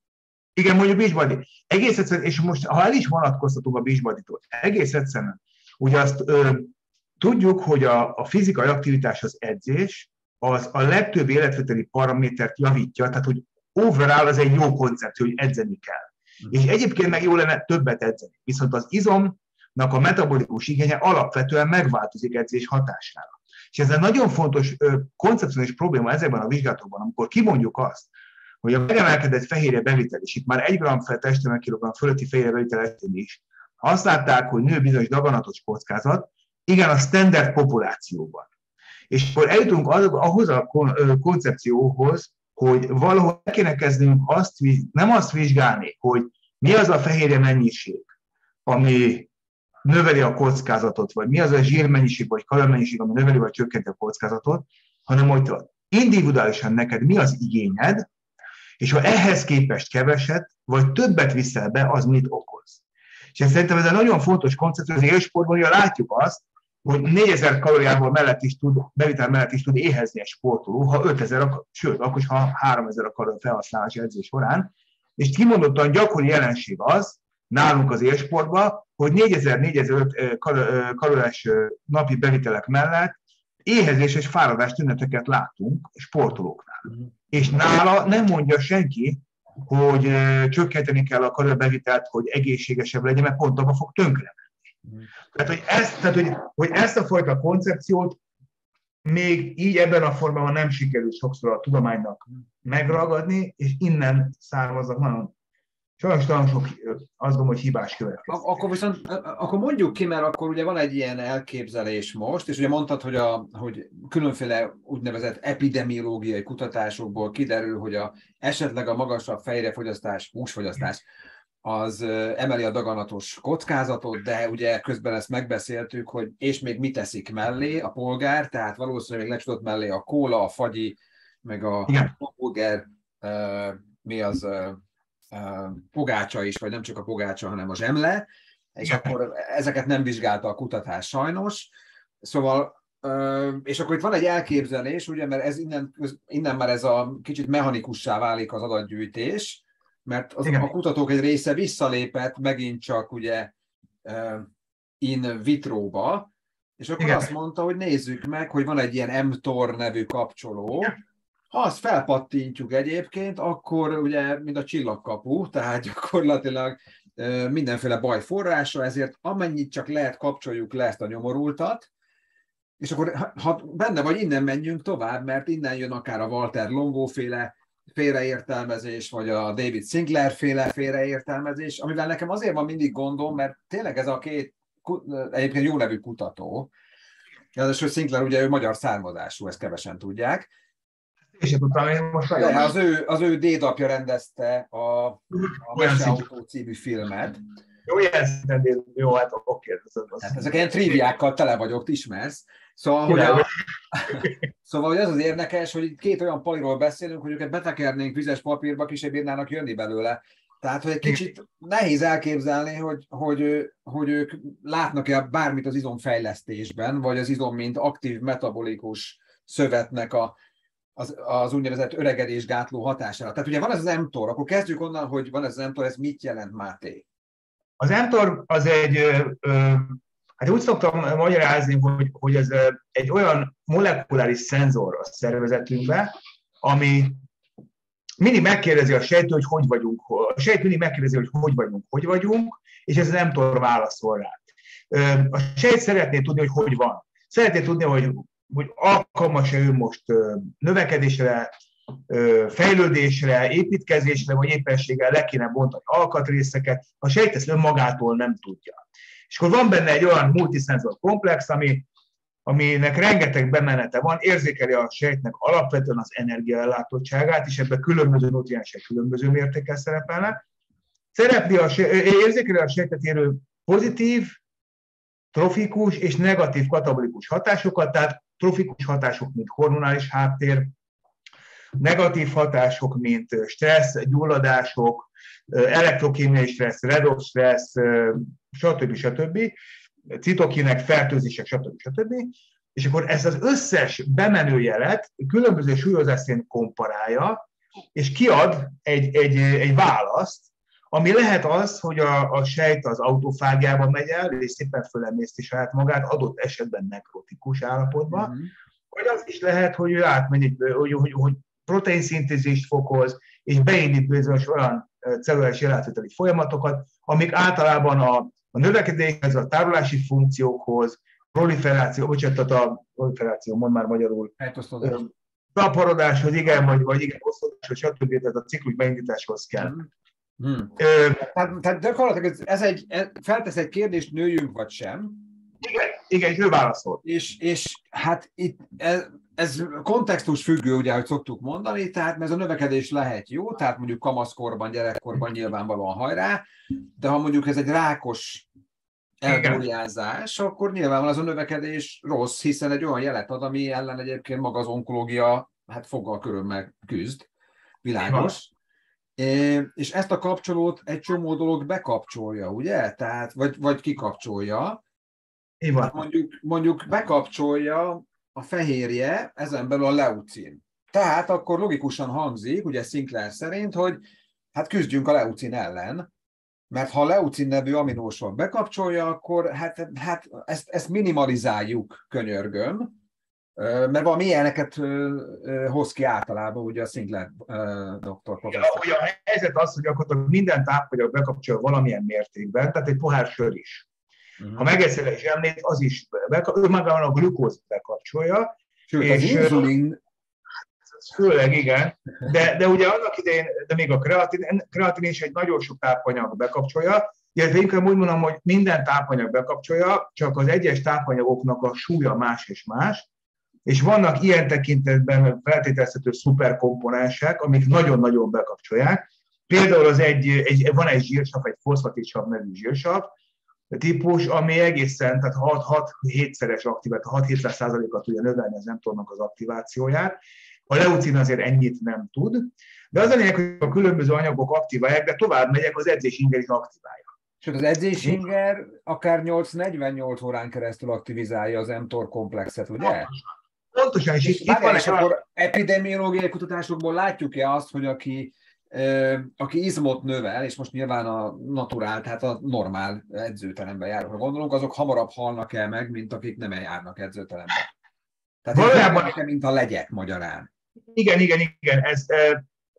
Igen, mondjuk Beachbody. Egész egyszerűen, és most ha el is vonatkoztatunk a Beachbodytól, egész egyszerűen, ugye azt ö, tudjuk, hogy a, a fizikai aktivitás, az edzés, az a legtöbb életviteli paramétert javítja, tehát hogy overall az egy jó koncepció, hogy edzeni kell. Mm. És egyébként meg jó lenne többet edzeni. Viszont az izomnak a metabolikus igénye alapvetően megváltozik edzés hatására. És ez egy nagyon fontos ö, koncepciós probléma ezekben a vizsgálatokban, amikor kimondjuk azt, hogy a megemelkedett fehérje bevitel, és itt már egy gramm fel testtömegkilogramm fölötti fehérje bevitel esetén is, azt látták, hogy nő bizonyos daganatos kockázat, igen, a standard populációban. És akkor eljutunk ahhoz a koncepcióhoz, hogy valahol el kéne kezdenünk azt, nem azt vizsgálni, hogy mi az a fehérje mennyiség, ami növeli a kockázatot, vagy mi az a zsírmennyiség, vagy kalormennyiség, ami növeli, vagy csökkenti a kockázatot, hanem hogy individuálisan neked mi az igényed, és ha ehhez képest keveset, vagy többet viszel be, az mit okoz. És ez szerintem ez egy nagyon fontos koncepció, az élsportban, hogy látjuk azt, hogy négyezer kalóriával mellett is tud, bevitel mellett is tud éhezni egy sportoló, ha ötezer, sőt, akkor is, ha háromezer a kalória felhasználási edzés során, és kimondottan gyakori jelenség az, nálunk az élsportban, hogy négyezer-négyezer-öt kalóriás napi bevitelek mellett éhezés és fáradás tüneteket látunk sportolóknál. Mm. És nála nem mondja senki, hogy uh, csökkenteni kell a kalóriabevitelt, hogy egészségesebb legyen, mert pont abban fog tönkre menni. Mm. Tehát, hogy ezt, tehát hogy, hogy ezt a fajta koncepciót még így ebben a formában nem sikerült sokszor a tudománynak megragadni, és innen származnak nagyon sajnos talán sok, azt gondolom, hogy hibás következtetés. Akkor viszont, akkor mondjuk ki, mert akkor ugye van egy ilyen elképzelés most, és ugye mondtad, hogy, a, hogy különféle úgynevezett epidemiológiai kutatásokból kiderül, hogy a, esetleg a magasabb fehérjefogyasztás, húsfogyasztás, az emeli a daganatos kockázatot, de ugye közben ezt megbeszéltük, hogy és még mit teszik mellé a polgár, tehát valószínűleg még lecsodott mellé a kóla, a fagyi, meg a hamburger, uh, mi az... Uh, pogácsa is, vagy nem csak a pogácsa, hanem a zsemle, és ja. Akkor ezeket nem vizsgálta a kutatás sajnos. Szóval, és akkor itt van egy elképzelés, ugye, mert ez innen, innen már ez a kicsit mechanikussá válik az adatgyűjtés, mert az, a kutatók egy része visszalépett megint csak ugye in vitróba, és akkor Igen. azt mondta, hogy nézzük meg, hogy van egy ilyen mTOR nevű kapcsoló. Igen. Ha azt felpattintjuk egyébként, akkor ugye, mint a csillagkapu, tehát gyakorlatilag mindenféle baj forrása, ezért amennyit csak lehet, kapcsoljuk le ezt a nyomorultat, és akkor ha benne vagy, innen menjünk tovább, mert innen jön akár a Walter Longo féle félreértelmezés, vagy a David Sinclair féle félreértelmezés, amivel nekem azért van mindig gondom, mert tényleg ez a két egyébként jó nevű kutató, ráadásul Sinclair ugye ő magyar származású, ezt kevesen tudják, és most De az ő, az ő dédapja rendezte a, a Meseautó című filmet. Jó, ilyen szinten, jó, hát oké. Hát ezek ilyen triviákkal tele vagyok, ismersz. Szóval, hogy, a, szóval, hogy ez az érdekes, hogy itt két olyan paliról beszélünk, hogy őket betekernénk vizes papírba, kisebb bírnának jönni belőle. Tehát, hogy egy kicsit nehéz elképzelni, hogy, hogy, hogy ők látnak-e bármit az izomfejlesztésben, vagy az izom, mint aktív metabolikus szövetnek a Az, az úgynevezett öregedésgátló hatására. Tehát ugye van ez az mTOR, akkor kezdjük onnan, hogy van ez az mTOR, ez mit jelent, Máté? Az mTOR az egy, ö, hát úgy szoktam magyarázni, hogy, hogy ez egy olyan molekuláris szenzor a szervezetünkben, ami mindig megkérdezi a sejtő, hogy hogy vagyunk, a sejt mindig megkérdezi, hogy hogy vagyunk, hogy vagyunk, és ez az mTOR válaszol rá. A sejt szeretné tudni, hogy hogy van. Szeretné tudni, hogy hogy alkalmas-e ő most növekedésre, fejlődésre, építkezésre, vagy éppenséggel le kéne bontani alkatrészeket, a sejt ezt önmagától nem tudja. És akkor van benne egy olyan multiszenzor komplex, ami, aminek rengeteg bemenete van, érzékeli a sejtnek alapvetően az energiaellátottságát, és ebben különböző nutriensek különböző mértékkel szerepelnek. Szerepli a sejt, érzékeli a sejtet érő pozitív, trofikus és negatív katabolikus hatásokat, tehát trofikus hatások, mint hormonális háttér, negatív hatások, mint stressz, gyulladások, elektrokémiai stressz, redox stressz, stb. stb. Citokinek, fertőzések, stb. stb. És akkor ezt az összes bemenő jelet különböző súlyozás szerint komparálja, és kiad egy, egy, egy választ, ami lehet az, hogy a, a sejt az autofágiába megy el, és szépen fölemészti saját magát, adott esetben nekrotikus állapotban, uh-huh. vagy az is lehet, hogy ő átmegy, hogy, hogy, hogy proteinszintézist fokoz, és beindít bizonyos olyan celluláris jelátvételi folyamatokat, amik általában a, a növekedéshez, a tárolási funkciókhoz, proliferáció, bocsánat, a proliferáció, mond már magyarul, taparodáshoz, igen, vagy, vagy igen, osztódáshoz, stb. Tehát a ciklus beindításhoz kell. Hmm. Hmm. Ö, tehát, tehát gyakorlatilag ez egy, ez feltesz egy kérdést, nőjünk vagy sem. Igen, igen, és ő válaszol. És, és hát itt ez, ez kontextus függő, ugye, hogy szoktuk mondani, tehát ez a növekedés lehet jó, tehát mondjuk kamaszkorban, gyerekkorban nyilvánvalóan hajrá, de ha mondjuk ez egy rákos elbúrjázás, akkor nyilvánvalóan az a növekedés rossz, hiszen egy olyan jelet ad, ami ellen egyébként maga az onkológia hát foggal körömmel küzd, világos. É, és ezt a kapcsolót egy csomó dolog bekapcsolja, ugye? Tehát, vagy, vagy kikapcsolja. Hát mondjuk, mondjuk bekapcsolja a fehérje, ezen belül a leucin. Tehát akkor logikusan hangzik, ugye Sinclair szerint, hogy hát küzdjünk a leucin ellen, mert ha a leucin nevű aminósav bekapcsolja, akkor hát, hát ezt, ezt minimalizáljuk, könyörgöm, mert valami ilyeneket hoz ki általában ugye a Sinclair doktor professzor. Ja, a helyzet az, hogy akkor minden tápanyag bekapcsol valamilyen mértékben, tehát egy pohár sör is. Uh-huh. Ha megeszel egy zsemlét, az is magában a glükózt bekapcsolja. Sőt, és az inzulin... Főleg, igen. De, de ugye annak idején, de még a kreatin, kreatin is egy nagyon sok tápanyag bekapcsolja, illetve inkább úgy mondom, hogy minden tápanyag bekapcsolja, csak az egyes tápanyagoknak a súlya más és más, és vannak ilyen tekintetben feltételezhető szuperkomponensek, amik nagyon-nagyon bekapcsolják. Például az egy, egy, van egy zsírsav, egy foszfatidsav nevű zsírsav típus, ami egészen, tehát hat-hétszeres aktivát, hat-hétszáz százalékot tudja növelni az mTOR-nak az aktivációját. A leucin azért ennyit nem tud, de az a lényeg, hogy a különböző anyagok aktiválják, de tovább megyek, az edzésinger is aktiválja. Sőt, az edzésinger akár nyolc-negyvennyolc órán keresztül aktivizálja az mTOR komplexet, ugye? Pontosan, és, és itt, itt van és akkor a... epidemiológiai kutatásokból látjuk-e azt, hogy aki, euh, aki izmot növel, és most nyilván a naturál, tehát a normál edzőteremben járókra gondolunk, azok hamarabb halnak el meg, mint akik nem járnak edzőteremben. Tehát valójában nekem, mint a legyek magyarán. Igen, igen, igen. Ez uh,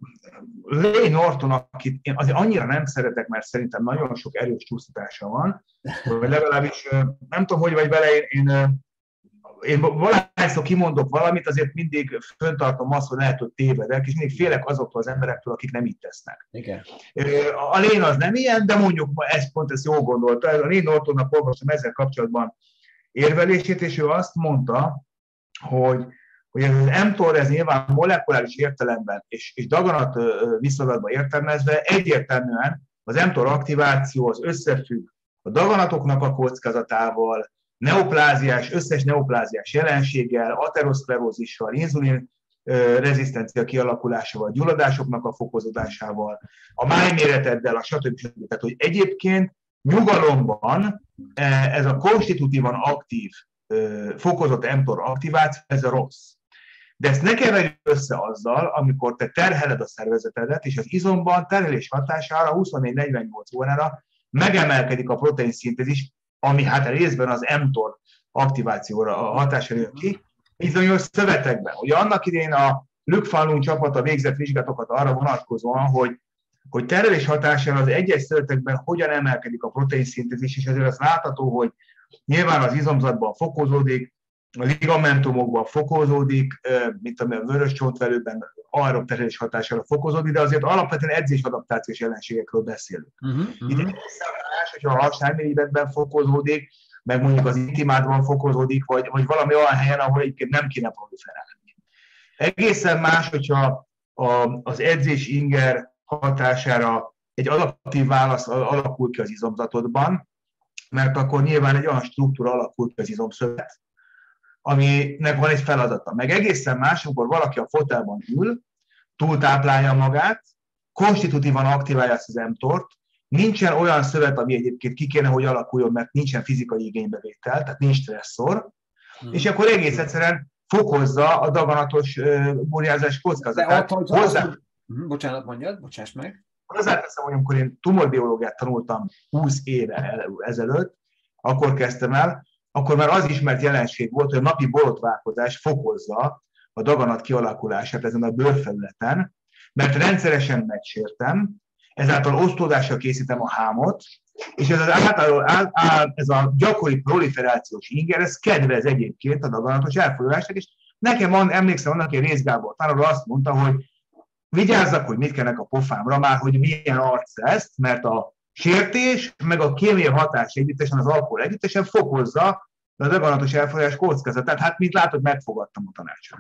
Ray Norton, akit én azért annyira nem szeretek, mert szerintem nagyon sok erős csúsztatása van, vagy legalábbis uh, nem tudom, hogy vagy vele, én, én, én valahányszor kimondok valamit, azért mindig föntartom azt, hogy lehet, hogy tévedek, és mindig félek azoktól az emberektől, akik nem így tesznek. Igen. A Lane az nem ilyen, de mondjuk ez pont ezt jól gondolta. A Ray Nortonnak olvastam ezzel kapcsolatban érvelését, és ő azt mondta, hogy, hogy ez az mTOR, ez nyilván molekuláris értelemben és, és daganat viszonylatban értelmezve egyértelműen az mTOR aktiváció az összefügg a daganatoknak a kockázatával, neopláziás, összes neopláziás jelenséggel, ateroszklerózissal, inzulin rezisztencia kialakulásával, gyulladásoknak a fokozódásával, a májméreteddel, a stb. stb. Tehát, hogy egyébként nyugalomban ez a konstitutívan aktív fokozott mTOR aktiváció, ez a rossz. De ezt ne keverjük össze azzal, amikor te terheled a szervezetedet, és az izomban terhelés hatására huszonnégy-negyvennyolc órára megemelkedik a proteinszintézis, ami hát részben az mTOR aktivációra a hatására jön ki, bizonyos szövetekben. Ugye annak idején a Luc Falun csapata végzett vizsgálatokat arra vonatkozóan, hogy, hogy terhelés hatására az egyes szövetekben hogyan emelkedik a proteinszintézis, és ezért az látható, hogy nyilván az izomzatban fokozódik, a ligamentumokban fokozódik, mint ami a vörös csontvelőben aerob terhelés hatására fokozódik, de azért alapvetően edzés-adaptációs jelenségekről beszélünk. Uh-huh, uh-huh. Itt más, hogyha a hasánymélyben fokozódik, meg mondjuk az intimádban fokozódik, vagy, vagy valami olyan helyen, ahol egyébként nem kéne proliferálni. Egészen más, hogyha a, az edzés-inger hatására egy adaptív válasz alakul ki az izomzatodban, mert akkor nyilván egy olyan struktúra alakul ki az izomszövet, aminek van egy feladata. Meg egészen más, amikor valaki a fotelban ül, túltáplálja magát, konstitutívan aktiválja ezt az mTOR-t, nincsen olyan szövet, ami egyébként ki kéne, hogy alakuljon, mert nincsen fizikai igénybevétel, tehát nincs stresszor, hmm. és akkor egész egyszerűen fokozza a daganatos uh, burjázás kockázatát. Hozzá... Bocsánat, mondjad, bocsáss meg. Hozzáteszem, hogy amikor én tumorbiológiát tanultam húsz éve ezelőtt, akkor kezdtem el, akkor már az ismert jelenség volt, hogy a napi borotválkozás fokozza a daganat kialakulását ezen a bőrfelületen, mert rendszeresen megsértem, ezáltal osztódással készítem a hámot, és ez, az által, á, á, ez a gyakori proliferációs inger, ez kedvez egyébként a daganatos elfolyulásnak, és nekem van, emlékszem, annak egy Rész Gábor tanuló azt mondta, hogy vigyázzak, hogy mit kennek a pofámra, már hogy milyen arc ezt, mert a sértés, meg a kémiai hatás együttesen, az alkohol együttesen fokozza a daganatos elfolyulás kockázatát. Hát, mint látod, megfogadtam a tanácsot.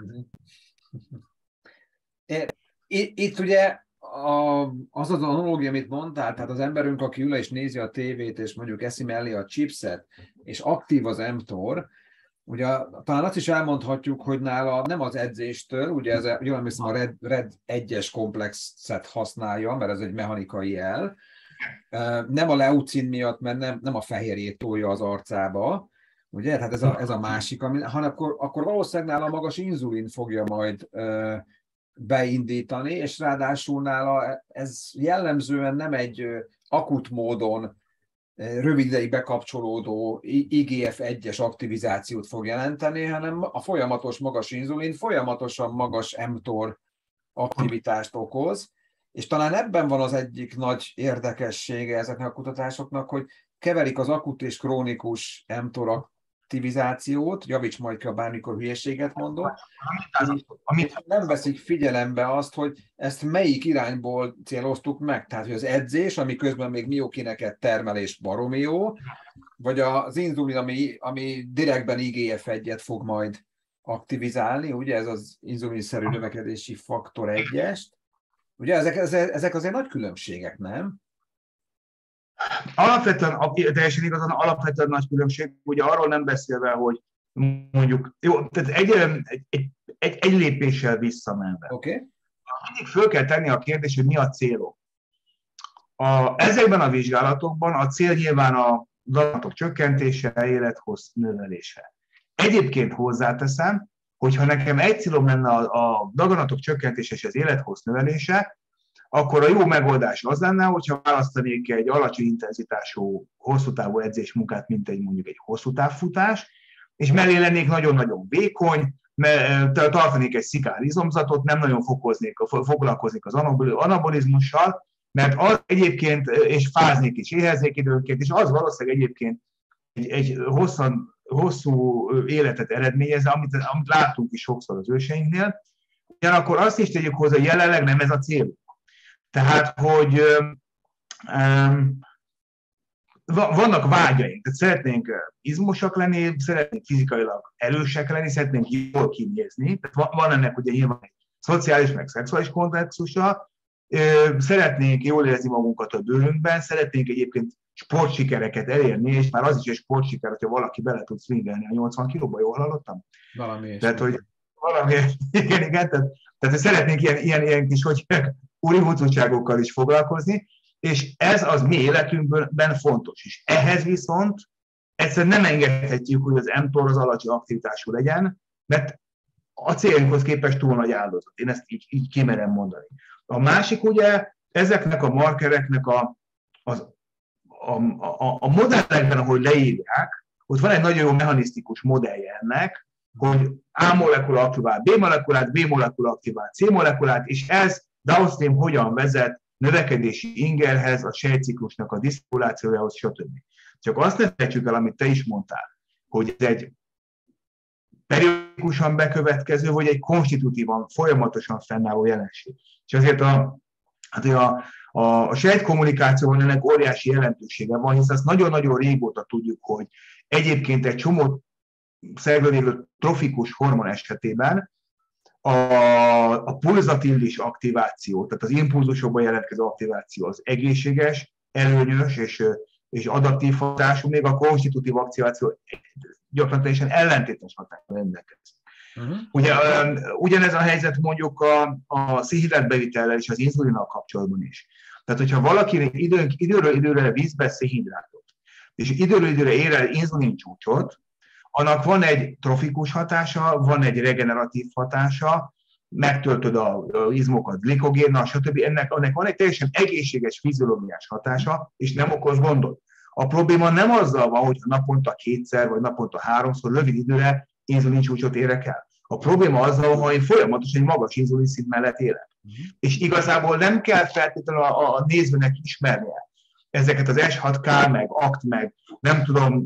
Itt, itt ugye a, az az analógia, amit mondtál, tehát az emberünk, aki ül és nézi a tévét, és mondjuk eszi mellé a chipset, és aktív az mTOR, ugye talán azt is elmondhatjuk, hogy nála nem az edzéstől, ugye ez, jól emlékszem, a RED, RED egyes komplexet használja, mert ez egy mechanikai jel, nem a leucin miatt, mert nem, nem a fehérjét tolja az arcába, ugye, tehát ez a, ez a másik, ami, hanem akkor, akkor valószínűleg nála magas inzulin fogja majd uh, beindítani, és ráadásul nála ez jellemzően nem egy uh, akut módon rövid ideig bekapcsolódó I G F egyes aktivizációt fog jelenteni, hanem a folyamatos magas inzulin folyamatosan magas mTOR aktivitást okoz, és talán ebben van az egyik nagy érdekessége ezeknek a kutatásoknak, hogy keverik az akut és krónikus mTOR aktivizációt, javíts majd ki, ha bármikor hülyeséget mondok, és nem veszik figyelembe azt, hogy ezt melyik irányból céloztuk meg, tehát hogy az edzés, ami közben még miokineket termel és baromi jó, vagy az inzulin, ami, ami direktben I G F egyet fog majd aktivizálni, ugye ez az inzulinszerű növekedési faktor egyest. Ugye ezek, ezek azért nagy különbségek, nem? Alapvetően, teljesen igazán alapvetően nagy különbség, ugye arról nem beszélve, hogy mondjuk, jó, tehát egy, egy, egy, egy, egy lépéssel visszamenve. Okay. Mindig föl kell tenni a kérdést, hogy mi a célok. A, ezekben a vizsgálatokban a cél nyilván a daganatok csökkentése, élethossz növelése. Egyébként hozzáteszem, hogyha nekem egy célom lenne a, a daganatok csökkentése és az élethossz növelése, akkor a jó megoldás az lenne, hogyha választanék egy alacsony intenzitású, hosszú távú edzésmunkát, mint egy mondjuk egy hosszú távfutás, és mellé lennék nagyon-nagyon vékony, tartanék egy szikár izomzatot, nem nagyon fokoznék, foglalkoznék az anabolizmussal, mert az egyébként, és fáznék is, éheznék időnként, és az valószínűleg egyébként egy, egy hosszan, hosszú életet eredményez, amit, amit látunk is sokszor az őseinknél. Ugyanakkor azt is tegyük hozzá, hogy jelenleg nem ez a cél. Tehát, hogy um, vannak vágyaink, tehát szeretnénk izmosak lenni, szeretnénk fizikailag erősek lenni, szeretnénk jól kinézni, tehát van ennek ugye nyilván egy szociális, meg szexuális kontextusa, szeretnénk jól érezni magunkat a bőrünkben, szeretnénk egyébként sportsikereket elérni, és már az is egy sportsiker, hogyha valaki bele tud swingelni a nyolcvan kilóba, jól hallottam? Valami. Tehát, hogy valami, igen, igen, tehát, tehát szeretnénk ilyen, ilyen, ilyen kis, hogy úri huncutságokkal is foglalkozni, és ez az mi életünkben fontos is. Ehhez viszont egyszerűen nem engedhetjük, hogy az mTOR az alacsony aktivitású legyen, mert a célunkhoz képest túl nagy áldozat. Én ezt így, így kimerem mondani. A másik ugye, ezeknek a markereknek a, az, a, a, a modellekben, ahol leírják, ott van egy nagyon jó mechanisztikus modellje ennek, hogy A molekula aktivál B molekulát, B molekulá aktivál C molekulát, és ez downstream hogyan vezet növekedési ingerhez, a sejtciklusnak a diszcipulációjához, stb. Csak azt ne felejtsük el, amit te is mondtál, hogy ez egy periódikusan bekövetkező, vagy egy konstitutívan, folyamatosan fennálló jelenség. És azért a, hát a, a, a sejtkommunikációban ennek óriási jelentősége van, hiszen ezt nagyon-nagyon régóta tudjuk, hogy egyébként egy csomó szervelévő trofikus hormon esetében a, a pulzatilis aktiváció, tehát az impulzusokban jelentkező aktiváció az egészséges, előnyös és, és adaptív hatású, még a konstitutív aktiváció gyakran teljesen ellentétes hatással rendelkezik. Uh-huh. Ugye, ugyanez a helyzet mondjuk a, a szénhidrátbevitellel és az inzulinnal kapcsolatban is. Tehát, hogyha valaki időn, időről időre visz be szénhidrátot, és időről időre ér el inzulincsúcsot, annak van egy trofikus hatása, van egy regeneratív hatása, megtöltöd a, a izmokat glikogénnal, stb. Ennek, ennek van egy teljesen egészséges fiziológiás hatása, és nem okoz gondot. A probléma nem azzal van, hogy naponta kétszer, vagy naponta háromszor rövid időre inzulincsúcsot érek el. A probléma azzal, hogy én folyamatosan egy magas inzulinszint mellett élek. Uh-huh. És igazából nem kell feltétlenül a, a nézőnek ismernie ezeket az es hat ká, meg akt, meg nem tudom,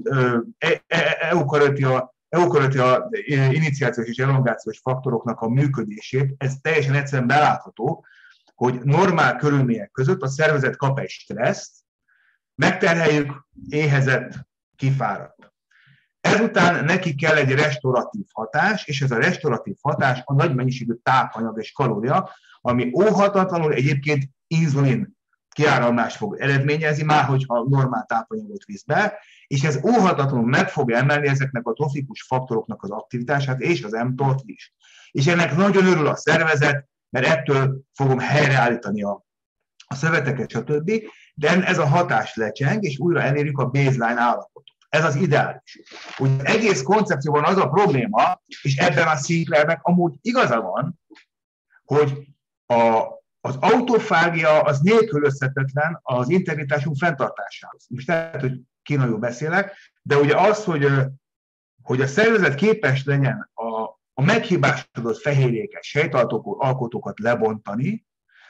eukaryotia, eukaryotia iniciációs és elongációs faktoroknak a működését. Ez teljesen egyszerűen belátható, hogy normál körülmények között a szervezet kap egy stresszt, megterheljük, éhezett, kifáradt. Ezután neki kell egy restauratív hatás, és ez a restauratív hatás a nagy mennyiségű tápanyag és kalória, ami óhatatlanul egyébként inzulin kiáramlást fog eredményezni, már hogyha normál tápanyagot visz be, és ez óhatatlanul meg fog emelni ezeknek a trofikus faktoroknak az aktivitását, és az mTOR-t is. És ennek nagyon örül a szervezet, mert ettől fogom helyreállítani a, a szöveteket, stb. De ez a hatás lecseng, és újra elérjük a baseline állapotot. Ez az ideális. Úgy az egész koncepcióban az a probléma, és ebben a Sinclairnek amúgy igaza van, hogy a, az autofágia az nélkülözhetetlen az integritásunk fenntartásához. Most lehet, hogy kínaiul beszélek, de ugye az, hogy, hogy a szervezet képes legyen a, a meghibásodott fehérjéket, sejtalkotókat lebontani,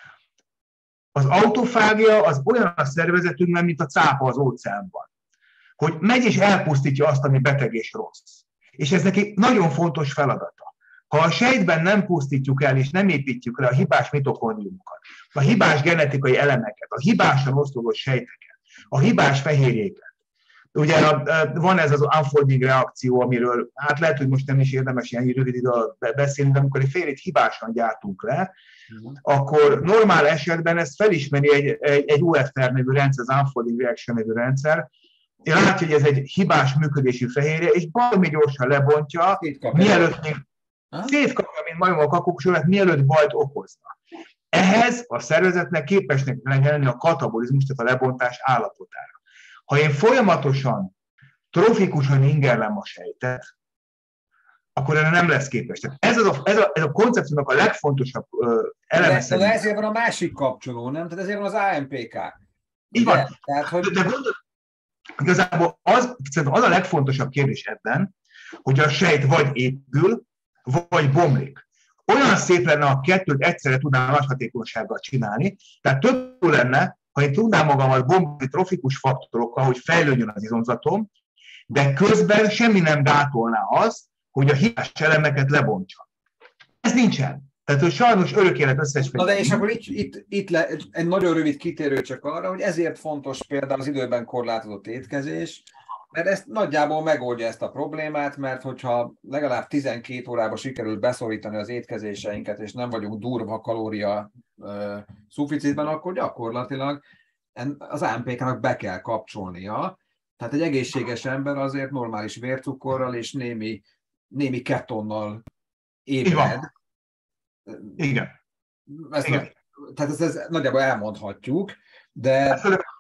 az autofágia az olyan a szervezetünkben, mint a cápa az óceánban, hogy megy és elpusztítja azt, ami beteg és rossz. És ez neki nagyon fontos feladata. Ha a sejtben nem pusztítjuk el, és nem építjük le a hibás mitokondriumokat, a hibás genetikai elemeket, a hibásan oszlopos sejteket, a hibás fehérjéket, ugye van ez az unfolding reakció, amiről hát lehet, hogy most nem is érdemes ilyen rövid idő alatt beszélni, de amikor egy fehérjét hibásan gyártunk le, uh-huh. akkor normál esetben ezt felismeri egy, egy, egy u ef er nevű rendszer, az unfolding reaction nevű rendszer, látja, hogy ez egy hibás működésű fehérje, és valami gyorsan lebontja, mielőtt még szétkapja, mint majom a kakoksólat, mielőtt bajt okozna. Ehhez a szervezetnek képesnek lenni a katabolizmus, tehát a lebontás állapotára. Ha én folyamatosan, trofikusan ingerlem a sejtet, akkor erre nem lesz képes. Tehát ez, az a, ez, a, ez a koncepciónak a legfontosabb uh, eleme. De, de ezért van a másik kapcsoló, nem? Tehát ezért van az á em pé ká. Így van. Tehát, hogy... De, de gondol, igazából az, az a legfontosabb kérdés ebben, hogy a sejt vagy épül, vagy bomlik. Olyan szép lenne, a kettőt egyszerre tudnám nagy hatékonysággal csinálni, tehát több lenne, ha én tudnám magamat bombolni trofikus faktorokkal, hogy fejlődjön az izomzatom, de közben semmi nem gátolná azt, hogy a hibás elemeket lebontsa. Ez nincsen. Tehát, hogy sajnos örök élet összes Na de és akkor itt, itt, itt le, egy nagyon rövid kitérő csak arra, hogy ezért fontos például az időben korlátozott étkezés, mert ezt nagyjából megoldja ezt a problémát, mert hogyha legalább tizenkét órában sikerül beszorítani az étkezéseinket, és nem vagyunk durva kalória uh, szuficitben, akkor gyakorlatilag az á em pé ká-nak be kell kapcsolnia. Tehát egy egészséges ember azért normális vércukorral és némi, némi ketonnal ébred. Igen. Ezt Igen. A, tehát ezt, ezt nagyjából elmondhatjuk, de...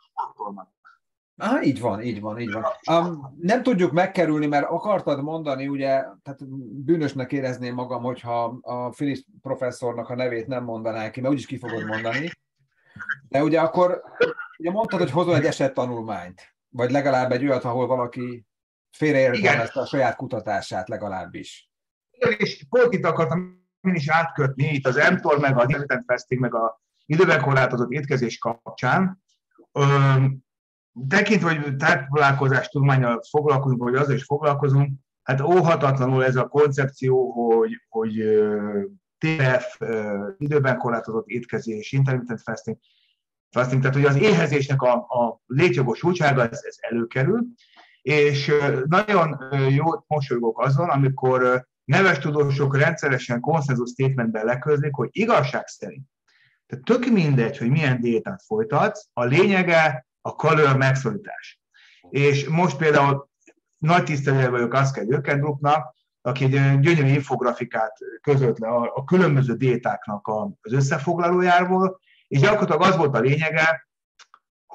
Aha, így van, így van, így van. Um, nem tudjuk megkerülni, mert akartad mondani, ugye, tehát bűnösnek érezném magam, hogyha a Phillips professzornak a nevét nem mondanák ki, mert úgyis ki fogod mondani. De ugye akkor, ugye mondtad, hogy hozol egy esettanulmányt, vagy legalább egy olyat, ahol valaki félreértelmezte a saját kutatását legalábbis. Igen, és pont itt akartam én is átkötni, itt az mTOR, meg a intermittent fasting, meg a időben korlátozott étkezés kapcsán. Öm, tekintve, hogy táplálkozás tudománnyal foglalkozunk, vagy azzal is foglalkozunk, hát óhatatlanul ez a koncepció, hogy, hogy té ef, időben korlátozott étkezés, intermittent fasting, fasting tehát hogy az éhezésnek a, a létjogosultsága, ez, ez előkerül, és nagyon jót mosolygok azon, amikor neves tudósok rendszeresen konszenzus statementben leközlik, hogy igazság szerint, tehát tök mindegy, hogy milyen diétát folytatsz, a lényege a kalória megszorítás. És most például nagy tiszteletben vagyok Asker Jökenbrucknak, aki egy gyönyörű infografikát közölt le a, a különböző diétáknak az összefoglalójáról, és gyakorlatilag az volt a lényege,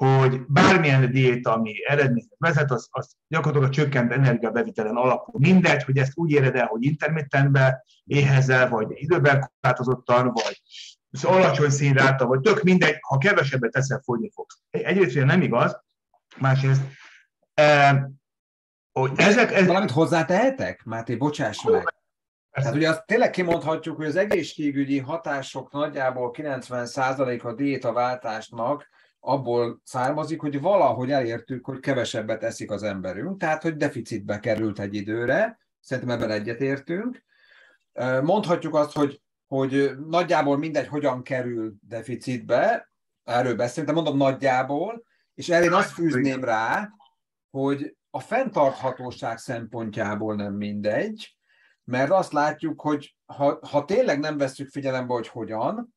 hogy bármilyen diéta, ami eredményhez vezet, az, az gyakorlatilag a csökkent energiabevitelen alapul. Mindegy, hogy ezt úgy éred el, hogy intermittentbe, éhezel, vagy időben korlátozottan, vagy alacsony színráta, vagy tök mindegy, ha kevesebbet teszel, fogyni fogsz. Egyrészt ugye nem igaz, másrészt eh, hogy ezek... Ez... Valamit hozzátehetek? Máté, bocsáss meg. Tehát ugye azt tényleg kimondhatjuk, hogy az egészségügyi hatások nagyjából kilencven százalék a diétaváltásnak abból származik, hogy valahogy elértük, hogy kevesebbet eszik az emberünk, tehát hogy deficitbe került egy időre, szerintem ebben egyetértünk. Mondhatjuk azt, hogy, hogy nagyjából mindegy, hogyan kerül deficitbe, erről beszélünk, de mondom nagyjából, és erre én azt fűzném rá, hogy a fenntarthatóság szempontjából nem mindegy, mert azt látjuk, hogy ha, ha tényleg nem vesszük figyelembe, hogy hogyan,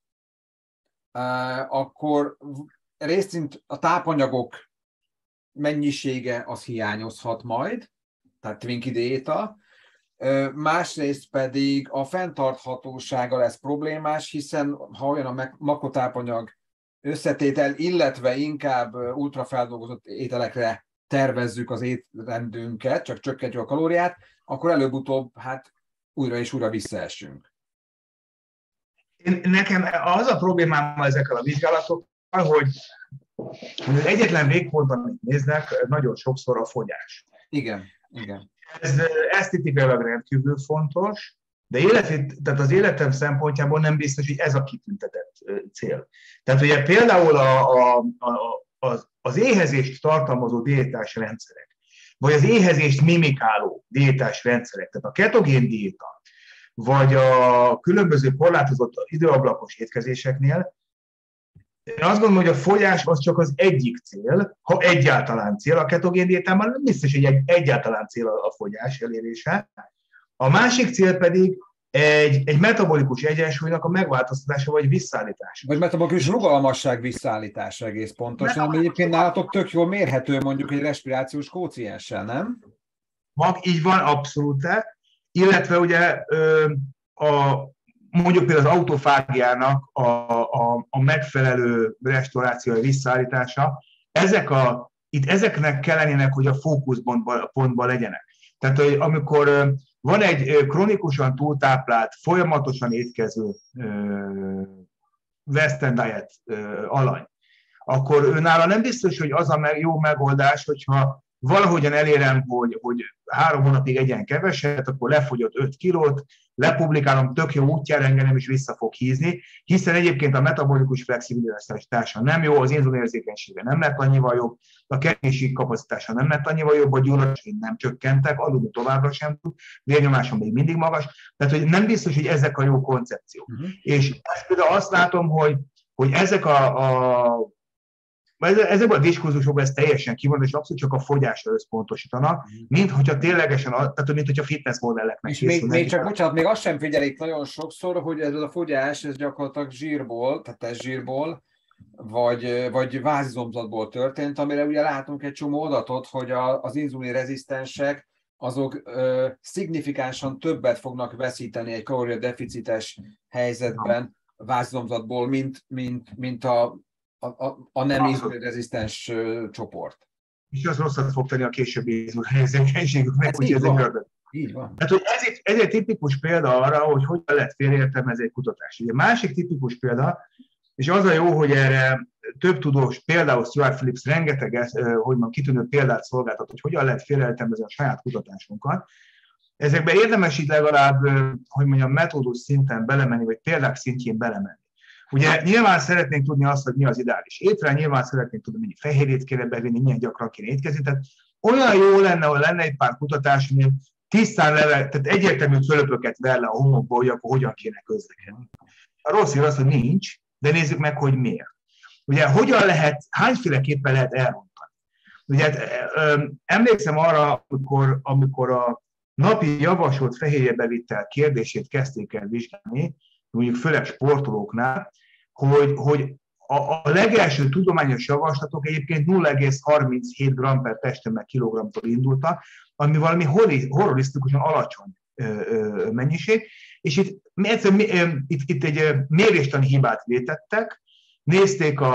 akkor részint a tápanyagok mennyisége az hiányozhat majd, tehát Twinkie diéta, másrészt pedig a fenntarthatósága lesz problémás, hiszen ha olyan a makrotápanyag összetétel, illetve inkább ultrafeldolgozott ételekre tervezzük az étrendünket, csak csökkentjük a kalóriát, akkor előbb-utóbb hát újra és újra visszaesünk. Én, nekem az a problémám ezekkel a vizsgálatokkal, hogy, hogy az egyetlen végpontban, amit néznek, nagyon sokszor a fogyás. Igen, igen. Ez esztétikailag rendkívül fontos, de élet, tehát az életem szempontjából nem biztos, hogy ez a kitüntetett cél. Tehát ugye például a, a, a, az, az éhezést tartalmazó diétás rendszerek, vagy az éhezést mimikáló diétás rendszerek, tehát a ketogén diéta, vagy a különböző korlátozott időablakos étkezéseknél, én azt gondolom, hogy a fogyás az csak az egyik cél, ha egyáltalán cél. A ketogén diétában nem biztos, hogy egy, egyáltalán cél a fogyás elérése. A másik cél pedig egy, egy metabolikus egyensúlynak a megváltoztatása vagy visszaállítása. Vagy metabolikus rugalmasság visszaállítása egész pontosan, ami egyébként nálatok tök jól mérhető mondjuk egy respirációs kócienssel, nem? Mag, így van, abszolút. Illetve ugye a, mondjuk például az autofágiának a, a, a megfelelő restaurációja, visszaállítása, ezek a, itt ezeknek kellenének, hogy a fókuszpontban pontban legyenek. Tehát, hogy amikor van egy kronikusan túltáplált, folyamatosan étkező Western diet alany, akkor őnála nem biztos, hogy az a jó megoldás, hogyha valahogyan elérem, hogy, hogy három hónapig egyen keveset, akkor lefogyott öt kilót, lepublikálom, tök jó útjára, engem is vissza fog hízni, hiszen egyébként a metabolikus flexibilitása nem jó, az inzulinérzékenysége nem lett annyival jobb, a kerési kapacitása nem lett annyival jobb, a gyulladásai nem csökkentek, aludni továbbra sem tud, vérnyomásom még mindig magas, tehát hogy nem biztos, hogy ezek a jó koncepciók. Uh-huh. És ezt például azt látom, hogy, hogy ezek a, a ezekben a diskurzusokban ez teljesen kimond, és abszolút csak a fogyásra összpontosítanak, mint hogyha ténylegesen, tehát mint hogyha fitness modelleknek és még, még csak, bocsánat, még azt sem figyelik nagyon sokszor, hogy ez a fogyás, ez gyakorlatilag zsírból, tehát testzsírból, vagy, vagy vázizomzatból történt, amire ugye látunk egy csomó adatot, hogy a, az inzulin rezisztensek azok ö, szignifikánsan többet fognak veszíteni egy kalóriadeficites helyzetben vázizomzatból, mint, mint, mint a A, a, a nem inzulinrezisztens uh, csoport. És az rosszat fog tenni a későbbi inzulinrérzékenységüknek, úgyhogy ez egy ördög. Így van. Hát, hogy ez, egy, ez egy tipikus példa arra, hogy hogyan lehet félreértelmezni egy kutatást. Egy másik tipikus példa, és az a jó, hogy erre több tudós, például Stuart Phillips rengeteg, hogy mondjam, kitűnő példát szolgáltat, hogy hogyan lehet félreértelmezni a saját kutatásunkat. Ezekben érdemes így legalább, hogy mondjam, metódus szinten belemenni, vagy példák szintjén belemenni. Ugye nyilván szeretnénk tudni azt, hogy mi az ideális étrend, nyilván szeretnénk tudni, mennyi fehérjét kéne bevinni, milyen gyakran kéne étkezni. Tehát olyan jó lenne, hogy lenne egy pár kutatás, ami tisztán level, tehát egyértelmű fölöpöket ver le a homokból, hogy akkor hogyan kéne közlekedni. A rossz hír az, hogy nincs, de nézzük meg, hogy miért. Ugye hogyan lehet, hányféleképpen lehet elrontani. Ugye hát, emlékszem arra, amikor, amikor a napi javasolt fehérjebevitel kérdését kezdték el vizsgálni, mondjuk főleg sportolóknál, hogy, hogy a, a legelső tudományos javaslatok egyébként nulla egész harminchét gramm per testtömeg kilogramtól indultak, ami valami horrorisztikusan alacsony ö, ö, mennyiség, és itt, itt, itt egy méréstani hibát vétettek, nézték a,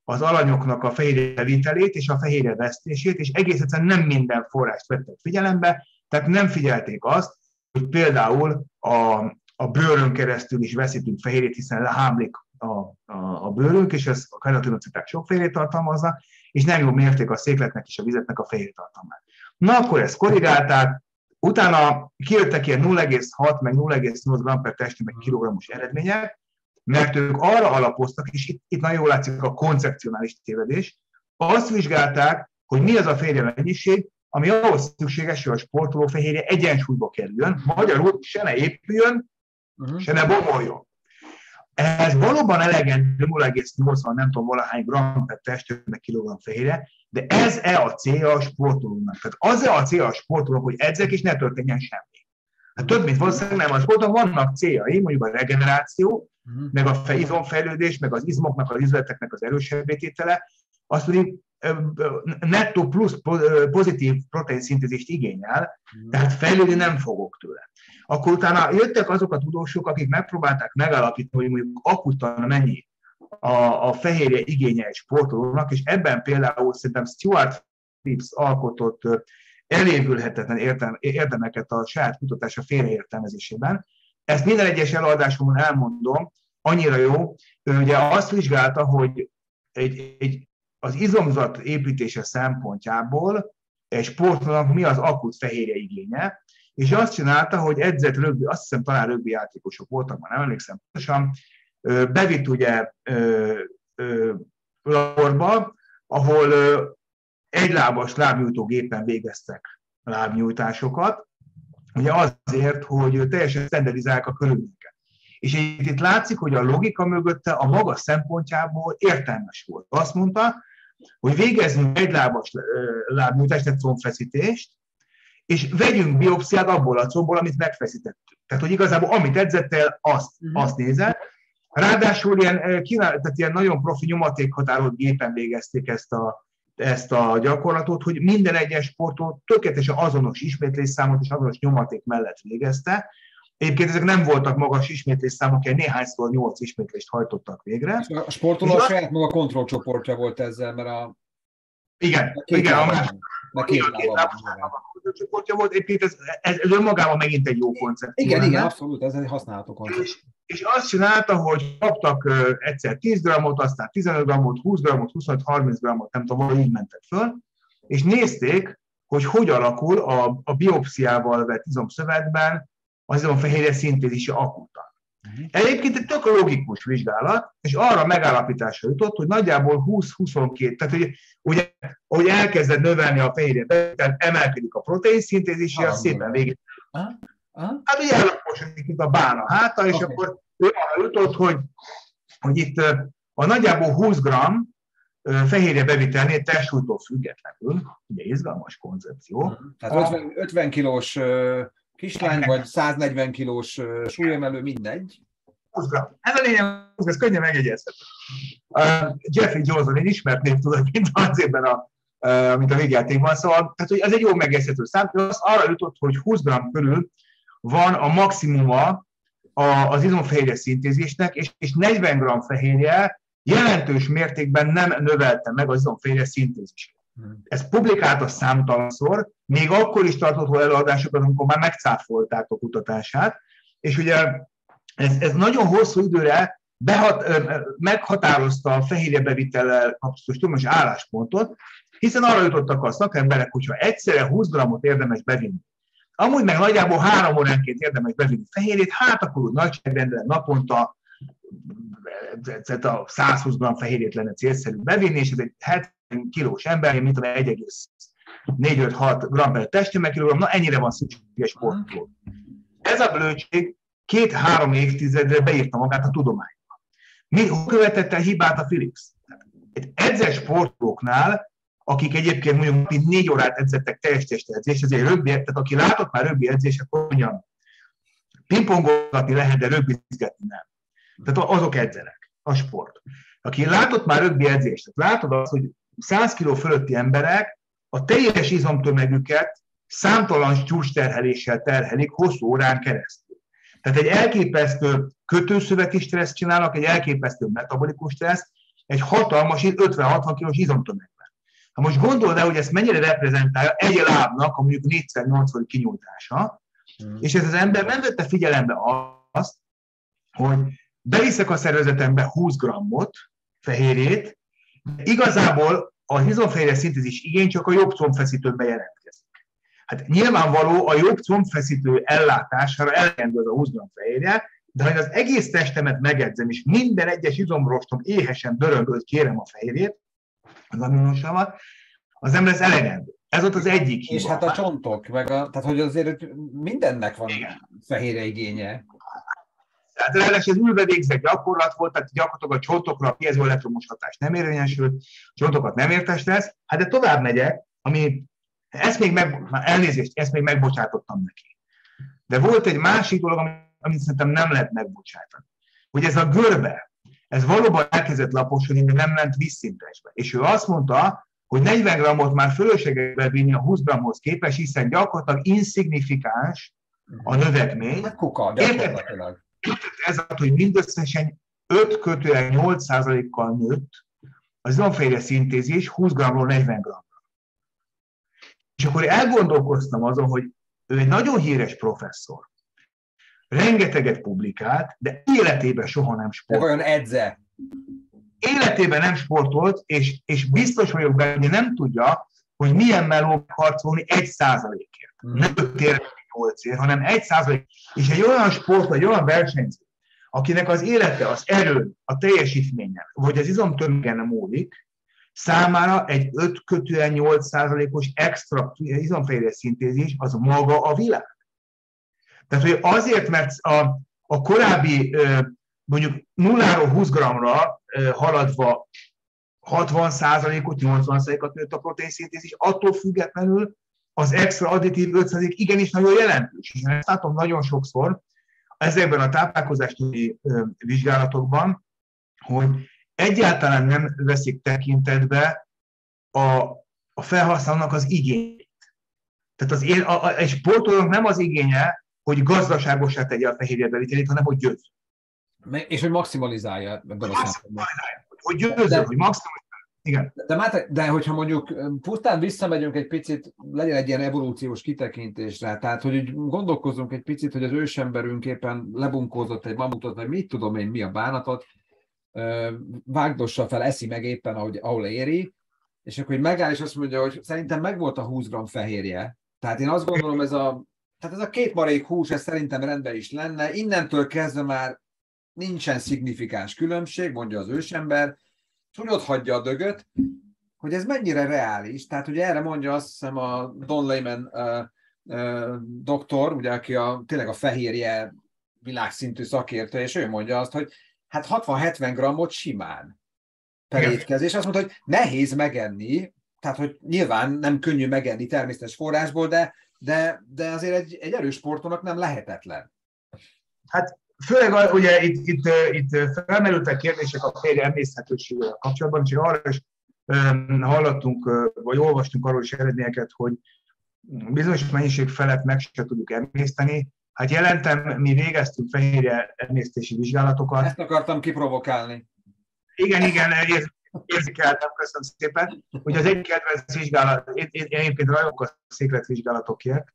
az alanyoknak a fehérjevitelét és a fehérjevesztését, és egész egyszerűen nem minden forrást vettek figyelembe, tehát nem figyelték azt, hogy például a, a bőrön keresztül is veszítünk fehérjét, hiszen lehámlik a, a, a bőrünk, és ez a keratinoциták sok fehérjét tartalmaznak, és nem jól mérték a székletnek és a vizetnek a fehérjétartalmát. Na akkor ezt korrigálták, utána kijöttek ilyen nulla egész hat meg nulla egész nyolc gram per testtömeg kilogrammos eredmények, mert ők arra alapoztak, és itt, itt nagyon jól látszik a koncepcionális tévedés, azt vizsgálták, hogy mi az a fehérje mennyiség, ami ahhoz szükséges, hogy a sportoló fehérje egyensúlyba kerüljön, magyarul se ne épüljön, uh-huh. se ne bomoljon. Ez valóban elegendő nulla egész nyolcvan, nem tudom valahány gram per testtömeg kilogramm fehérje, de ez-e a célja a sportolónak? Tehát az-e a célja a sportolónak, hogy edzek és ne történjen semmi? Hát több, mint valószínűleg nem. A sportnak vannak céljai, mondjuk a regeneráció, uh-huh. meg a izomfejlődés, meg az izmoknak, az izületeknek az erősebbé tétele, azt pedig nettó plusz pozitív proteinszintézist igényel, uh-huh. tehát fejlődni nem fogok tőle. Akkor utána jöttek azok a tudósok, akik megpróbálták megállapítani, hogy mondjuk akutan mennyi a, a fehérje igénye egy sportolónak, és ebben például szerintem Stuart Phillips alkotott elévülhetetlen értelme, érdemeket a saját kutatása félreértelmezésében. Ezt minden egyes előadásomon elmondom, annyira jó, ő ugye azt vizsgálta, hogy egy, egy, az izomzat építése szempontjából egy sportolónak mi az akut fehérje igénye, és azt csinálta, hogy edzett rögbi, azt hiszem talán rögbi játékosok voltak, már nem emlékszem pontosan, bevitt ugye laborba, ahol egylábas lábnyújtó gépen végeztek lábnyújtásokat, ugye azért, hogy teljesen standardizálják a körülményeket. És itt látszik, hogy a logika mögötte a maga szempontjából értelmes volt. Azt mondta, hogy végezzünk egylábas lábnyújtást, egy combfeszítést, és vegyünk biopsziát abból a combból, amit megfeszítettünk. Tehát, hogy igazából amit edzettel, azt, azt nézett. Ráadásul ilyen, tehát ilyen nagyon profi nyomatékhatárolt gépen végezték ezt a, ezt a gyakorlatot, hogy minden egyes sportoló tökéletesen azonos ismétlésszámot és azonos nyomaték mellett végezte. Egyébként ezek nem voltak magas ismétlésszámok, ilyen néhányszor nyolc ismétlést hajtottak végre. A sportoló a saját maga kontrollcsoportja volt ezzel, mert a... Igen, a igen, a másik csoportja volt, egyébként ez, ez, ez önmagában megint egy jó koncepció. Igen, igen, abszolút, ez egy használható koncepció. És, és azt csinálta, hogy kaptak uh, egyszer tíz grammot, aztán tizenöt grammot, húsz grammot, huszonöt harminc grammot, nem tudom, így mentek föl, és nézték, hogy hogy alakul a, a biopsziával vett izomszövetben az izomfehérje szintézise akutan. Egyébként egy tök logikus vizsgálat, és arra megállapításra jutott, hogy nagyjából húsz-huszonkettő, tehát hogy, ugye, hogy elkezded növelni a fehérje, tehát emelkedik a proteinszintézis, és az szépen végig. Hát ugye ellaposodik itt a bána háta, és okay. Akkor ő arra jutott, hogy, hogy itt a nagyjából húsz gramm fehérje bevitelnél testsúlytól függetlenül, ugye izgalmas koncepció. Tehát ötven, ötven kilós kislány, vagy száznegyven kilós súlyemelő, mindegy. húsz gramm. Ez a lényeg, ez könnyen megjegyezhető. Uh, Jeffrey Johnson, én ismert név tudod, mint az évben, a, uh, mint a végjátékban, szóval, tehát, hogy ez egy jó megjegyezhető szám, de az arra jutott, hogy húsz gramm körül van a maximuma az izomfehérje szintézisnek, és, és negyven gramm fehérje jelentős mértékben nem növelte meg az izomfehérje szintézisét. Ez publikálta számtalanszor, még akkor is tartott előadásokat, amikor már megcáfolták a kutatását, és ugye ez, ez nagyon hosszú időre behat, meghatározta a fehérjebevitellel kapcsolatos tudományos álláspontot, hiszen arra jutottak a szakemberek, hogyha egyszerre húsz grammot érdemes bevinni, amúgy meg nagyjából három óránként érdemes bevinni fehérjét, hát akkor úgy nagyságrendben naponta a száz húsz gramm fehérjét lenne célszerű bevinni, és ez egy hetven kilós ember, mint egy egész négy öt hat gramm per testtömeg kilogramm, na ennyire van szükséges sportról. Ez a blödség két-három évtizedre beírta magát a tudományba. Mi követett el hibát a Phillips? Egy edzett sportolóknál, akik egyébként mondjuk négy órát edzettek teljes testedzés, ezért rögbi, tehát aki látott már rögbi edzés, akkor mondjam, pingpongolgatni lehet, de rögbizgetni nem. Tehát azok edzenek, a sport. Aki látott már rögbi edzést, tehát látod azt, hogy száz kiló fölötti emberek a teljes izomtömegüket számtalan csúcsterheléssel terhelik hosszú órán keresztül. Tehát egy elképesztő kötőszöveti stressz csinálnak, egy elképesztő metabolikus stressz, egy hatalmas ötven-hatvan kilós izomtömegben. Ha most gondold el, hogy ezt mennyire reprezentálja egy lábnak a mondjuk négyszer nyolcvan kinyújtása, hmm. és ez az ember nem vette figyelembe azt, hogy beviszek a szervezetembe húsz grammot, fehérjét, igazából a izomfehérje szintézis igény csak a jobb combfeszítőben jelentkezik. Hát nyilvánvaló a jobb combfeszítő ellátására elegendő az a húsz gramm fehérje, de ha én az egész testemet megedzem, és minden egyes izomrostom éhesen dörömböl, kérem a fehérjét, az aminosavat, az nem lesz elegendő. Ez ott az egyik hiba. És hát a csontok, meg a, tehát hogy azért mindennek van igen. fehérje igénye. Tehát ráadásul ez ülvedégzett gyakorlat volt, tehát gyakorlatilag a csontokra a piezoelektromos hatás nem érvényesült, a csontokat nem értesítesz. Hát de tovább megyek, ami, ezt még meg, elnézést, ezt még megbocsátottam neki. De volt egy másik dolog, amit szerintem nem lehet megbocsátani. Hogy ez a görbe, ez valóban elkezdett laposodni, de nem ment vízszintesbe. És ő azt mondta, hogy negyven grammot már fölöslegbe vinni a húsz grammhoz képest, hiszen gyakorlatilag insignifikáns a növekmény. Hát kuka, gyakorlatilag. Ez az, hogy mindösszesen öt kötően nyolc százalékkal nőtt az izomfehérje szintézis húsz grammról negyven grammra. És akkor elgondolkoztam azon, hogy ő egy nagyon híres professzor, rengeteget publikált, de életében soha nem sportolt. De olyan edze. Életében nem sportolt, és, és biztos vagyok benne, hogy nem tudja, hogy milyen meló harcolni egy százalékért. Hmm. Nem öt nyolcért, hanem egy százalék. És egy olyan sport, egy olyan versenyző, akinek az élete, az erő, a teljesítménye, vagy az izomtömegen múlik, számára egy öt kötően nyolc százalékos extra izomfehérje szintézis az maga a világ. Tehát, hogy azért, mert a, a korábbi mondjuk nulláról húsz grammra haladva hatvan százalékot, nyolcvan százalékot nőtt a proteinszintézis, attól függetlenül az extra additív öt százalék igenis nagyon jelentős. És ezt látom nagyon sokszor ezekben a táplálkozási vizsgálatokban, hogy egyáltalán nem veszik tekintetbe a, a felhasználónak az igényét. Tehát az én, a, a, egy sportolónak nem az igénye, hogy gazdaságosá tegye a fehérjebevitelét, hanem hogy győz. És hogy maximalizálja ebben a szempontból. Hogy győző, hogy maximalizálja. Igen. De, de, de hogyha mondjuk pusztán visszamegyünk egy picit, legyen egy ilyen evolúciós kitekintésre, tehát hogy úgy gondolkozzunk egy picit, hogy az ősemberünk éppen lebunkózott egy mamutot, vagy mit tudom én, mi a bánatot, vágdossa fel, eszi meg éppen, ahogy, ahol éri, és akkor hogy megáll, és azt mondja, hogy szerintem megvolt a húsz gramm fehérje. Tehát én azt gondolom, ez a, tehát ez a két marék hús, ez szerintem rendben is lenne, innentől kezdve már nincsen szignifikáns különbség, mondja az ősember, és úgy ott hagyja a dögöt, hogy ez mennyire reális. Tehát ugye erre mondja azt hiszem a Don Layman uh, uh, doktor, ugye, aki a, tényleg a fehérje világszintű szakértő, és ő mondja azt, hogy hát hatvan-hetven grammot simán per étkezés. Azt mondta, hogy nehéz megenni, tehát hogy nyilván nem könnyű megenni természetes forrásból, de, de, de azért egy, egy erős sportolónak nem lehetetlen. Hát főleg ugye itt, itt, itt felmerültek kérdések a fehérje emészthetőségével kapcsolatban, és arra is um, hallottunk, vagy olvastunk arról is eredményeket, hogy bizonyos mennyiség felett meg se tudjuk emészteni. Hát jelentem, mi végeztünk fehérje emésztési vizsgálatokat. Ezt akartam kiprovokálni. Igen, igen, érzékeltem, köszönöm szépen. Ugye az egy kedvenc vizsgálat, én, én egyébként rajongok a széklettvizsgálatokért.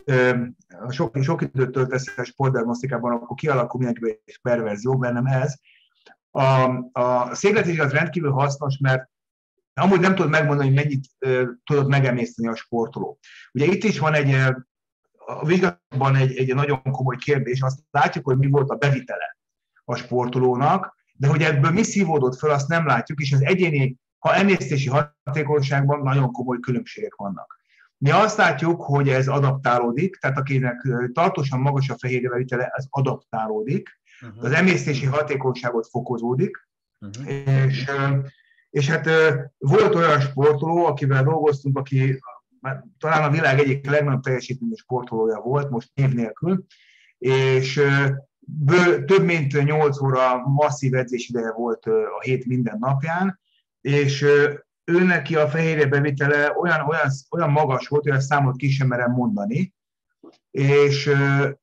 Sok, sok időt töltesz a sportdiagnosztikában, akkor kialakul mindenkiben egy perverzió, bennem ez. A, a székletvizsgálat rendkívül hasznos, mert amúgy nem tudod megmondani, hogy mennyit uh, tudod megemészteni a sportoló. Ugye itt is van egy, a vizsgálatban egy, egy nagyon komoly kérdés, azt látjuk, hogy mi volt a bevitele a sportolónak, de hogy ebből mi szívódott fel, azt nem látjuk, és az egyéni, ha emésztési hatékonyságban nagyon komoly különbségek vannak. Mi azt látjuk, hogy ez adaptálódik, tehát akinek tartósan magas a fehérjebevitele, ez adaptálódik, uh-huh. az emésztési hatékonyságot fokozódik, uh-huh. és, és hát volt olyan sportoló, akivel dolgoztunk, aki talán a világ egyik legnagyobb teljesítményű sportolója volt, most név nélkül, és bő, több mint nyolc óra masszív edzésideje volt a hét minden napján, és ő neki a fehérjebevitele olyan, olyan, olyan magas volt, hogy a számot ki sem merem mondani, és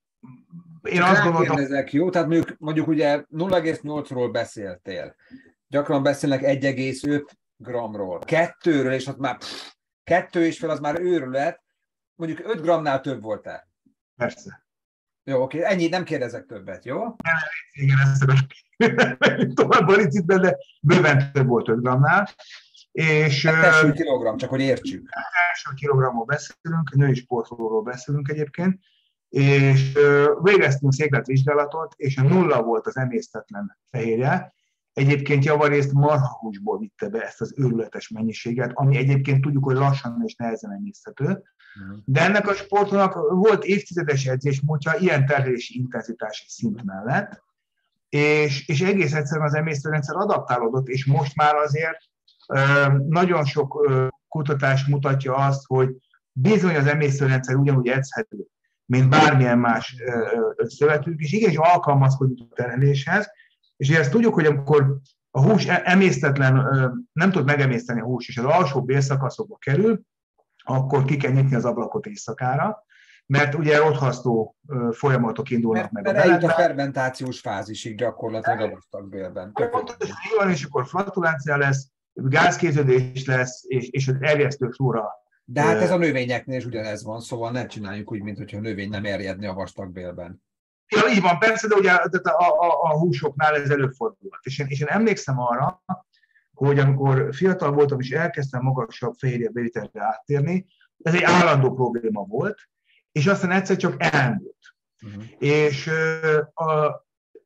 én azt gondoltam... Ezek jó, tehát mondjuk, mondjuk ugye nulla egész nyolcról beszéltél. Gyakran beszélnek egy egész öt grammról. Kettőről, és ott már pff, kettő és fel az már őrület. Mondjuk öt grammnál több volt-e? Persze. Jó, oké, ennyi, nem kérdezek többet, jó? Igen, ezt szeretném tovább baricitben, de bőven több volt öt grammnál. És Tesső kilogramm, csak hogy értsük. Első kilogramról beszélünk, női sportolóról beszélünk egyébként, és végeztünk székletvizsgálatot, és a nulla volt az emésztetlen fehérje. Egyébként javarészt marhahúsból vitte be ezt az őrületes mennyiséget, ami egyébként tudjuk, hogy lassan és nehezen emészthető. De ennek a sportnak volt évtizedes edzésmódja ilyen terhelési intenzitási szint mellett, és, és egész egyszerűen az emésztőrendszer adaptálódott, és most már azért nagyon sok kutatás mutatja azt, hogy bizony az emésztőrendszer ugyanúgy edzhető, mint bármilyen más szövetünk, és igenis alkalmazkodik a terheléshez, és ezt tudjuk, hogy amikor a hús emésztetlen, nem tud megemészteni a hús, és az alsó bélszakaszokba kerül, akkor ki kell nyitni az ablakot éjszakára, mert ugye rothasztó folyamatok indulnak mert, meg mert a beletben. eljut a fermentációs fázisig gyakorlatilag a vastagbélben. Pontosan így van, és akkor flatulencia lesz, gázkéződés lesz, és, és az erjesztő flóra. De hát ez a növényeknél is ugyanez van, szóval nem csináljuk úgy, mintha a növény nem erjedne a vastagbélben. Ja, így van, persze, de ugye a, a, a, a húsoknál ez előfordulhat. És én, és én emlékszem arra, hogy amikor fiatal voltam, és elkezdtem magasabb fehérjebevitelre áttérni, ez egy állandó probléma volt, és aztán egyszer csak elmúlt. Uh-huh. És, a,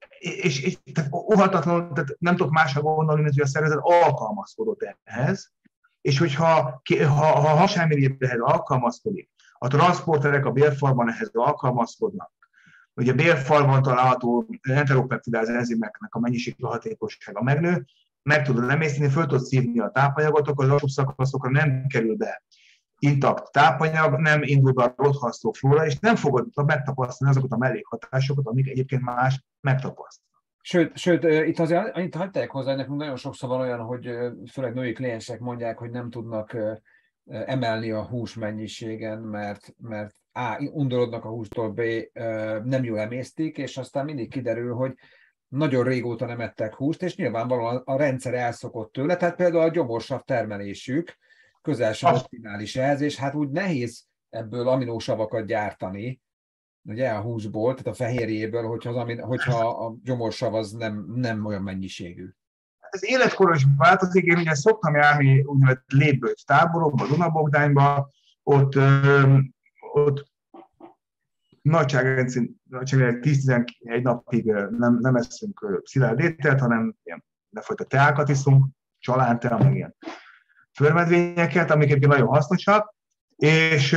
és, és tehát óhatatlanul, tehát nem tudok másra gondolni, mint hogy a szervezet alkalmazkodott ehhez, és hogyha ha, ha hasámirigyhez alkalmazkodik, a transzporterek a bélfalban ehhez alkalmazkodnak, hogy a bélfalban található enteropeptidáz enzimeknek a mennyisége hatékonysága megnő, meg tudod emészteni, föl tudod szívni a tápanyagot, akkor az alsóbb szakaszokra nem kerül be intakt tápanyag, nem indul be a rothasztó flóra, és nem fogod megtapasztalni azokat a mellékhatásokat, amik egyébként más megtapasztal. Sőt, sőt, itt azért annyit hagyták hozzá, nekünk nagyon sokszor van olyan, hogy főleg női kliensek mondják, hogy nem tudnak emelni a hús mennyiségen, mert, mert A, undorodnak a hústól, B, nem jól emésztik, és aztán mindig kiderül, hogy nagyon régóta nem ettek húst, és nyilvánvalóan a rendszer elszokott tőle, tehát például a gyomorsav termelésük közel sem optimális ehhez, és hát úgy nehéz ebből aminósavakat gyártani, ugye a húsból, tehát a fehérjéből, hogyha, az amin, hogyha a gyomorsav az nem, nem olyan mennyiségű. Ez életkoron is változik, én ugye szoktam járni úgynevezett lépbőt táborokba, Dunabogdányba, ott, ott nagyságrendszer tíz-tizenegy napig nem, nem eszünk szilárd ételt, hanem ilyen lefajta teákat iszunk, csalántea, meg ilyen förmedvényeket, amik egyébként nagyon hasznosak, és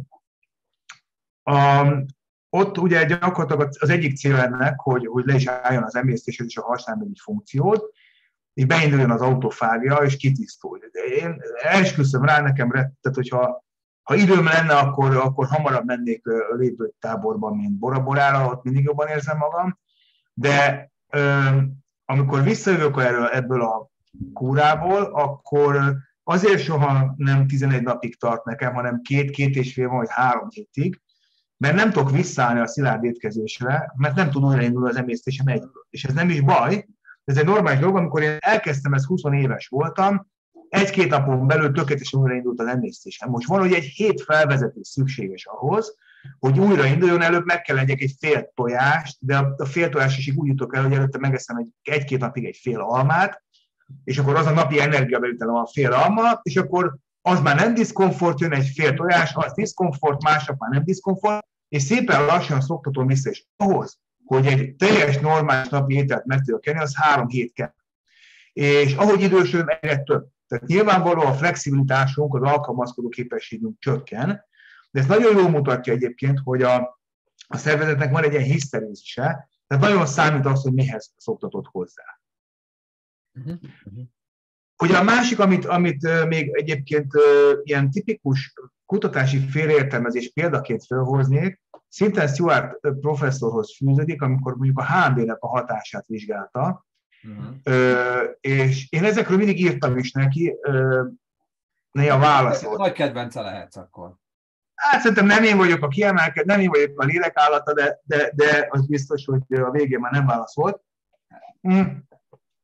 a, ott ugye gyakorlatilag az egyik cél ennek, hogy, hogy le is álljon az emésztésed és a használmányi funkciót, és beinduljon az autofágia, és kitisztulj. Én esküszöm rá, nekem rettet, hogyha ha időm lenne, akkor, akkor hamarabb mennék lépőtáborban, mint Bora-Borára, ott mindig jobban érzem magam, de ö, amikor visszajövök erről, ebből a kúrából, akkor azért soha nem tizenegy napig tart nekem, hanem két-két és fél vagy három hétig, mert nem tudok visszaállni a szilárd étkezésre, mert nem tudom újraindulni az emésztésem egyből. És ez nem is baj, ez egy normális dolog, amikor én elkezdtem, ezt húsz éves voltam, egy-két napon belül tökéletesen újraindult az emésztésem. Most van, hogy egy hét felvezetés szükséges ahhoz, hogy újrainduljon, előbb meg kell legyek egy fél tojást, de a fél tojás is úgy jutok el, hogy előtte megeszem egy, egy-két napig egy fél almát, és akkor az a napi energiabevételem a fél alma, és akkor az már nem diszkomfort, jön egy fél tojás, az diszkomfort, másnap már nem diszkomfort, és szépen lassan szoktatom vissza, és ahhoz, hogy egy teljes normális napi ételt meg tudjak kenni, az három hét kell. És ahogy idősödöm, egyre több. Tehát nyilvánvalóan a flexibilitásunk, az alkalmazkodó képességünk csökken, de ez nagyon jól mutatja egyébként, hogy a, a szervezetnek van egy ilyen hiszterézise, tehát nagyon számít az, hogy mihez szoktatott hozzá. Uh-huh. Uh-huh. Ugye a másik, amit, amit még egyébként ilyen tipikus kutatási félreértelmezés példaként felhoznék, Szinten Stewart professzorhoz fűződik, amikor mondjuk a há em bé-nek a hatását vizsgálta, uh-huh. Ö, és én ezekről mindig írtam is neki, ö, néha válaszolt. Nagy kedvence lehetsz akkor. Hát szerintem nem én vagyok a kiemelkedő, nem én vagyok a lélekállata, de, de, de az biztos, hogy a végén már nem válaszolt. Mm.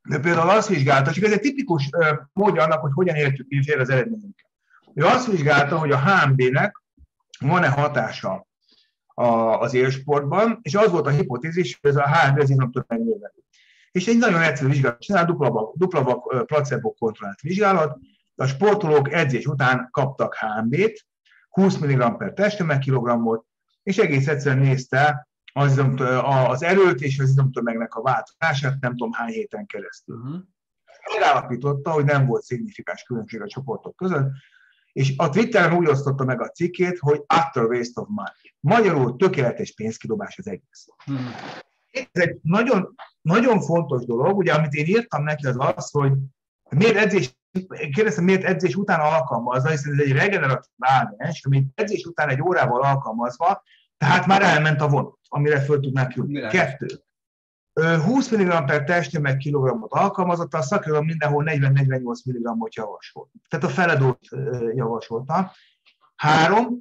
de például azt vizsgálta, csak ez egy tipikus uh, módja annak, hogy hogyan értjük félre az eredményünket. Ő azt vizsgálta, hogy a há em bé-nek van-e hatása a, az élsportban, és az volt a hipotézis, hogy ez a há em bé az izomtömeg növelő. És egy nagyon egyszerű vizsgálat csinál, dupla, dupla placebo kontrollált vizsgálat, a sportolók edzés után kaptak há em bé-t, húsz milligramm per testtömegkilogrammot, és egész egyszerűen nézte az, az erőt és az izomtömegnek a változását, nem tudom hány héten keresztül. Uh-huh. Megállapította, hogy nem volt szignifikáns különbség a csoportok között, és a Twitteren úgy osztotta meg a cikkét, hogy utter waste of money. Magyarul tökéletes pénzkidobás az egész. Uh-huh. Ez egy nagyon, nagyon fontos dolog, ugye, amit én írtam neki, az az, hogy miért edzés, kérdeztem, miért edzés után alkalmazva, hiszen ez egy regeneratív vágás, amit edzés után egy órával alkalmazva, tehát már elment a vonat, amire föl tudnák jutni. Kettő. húsz milligramm per testtömeg kilogrammot alkalmazott, a szakirodalom mindenhol negyven-negyvennyolc milligrammot javasolt. Tehát a feledót javasolta. Három.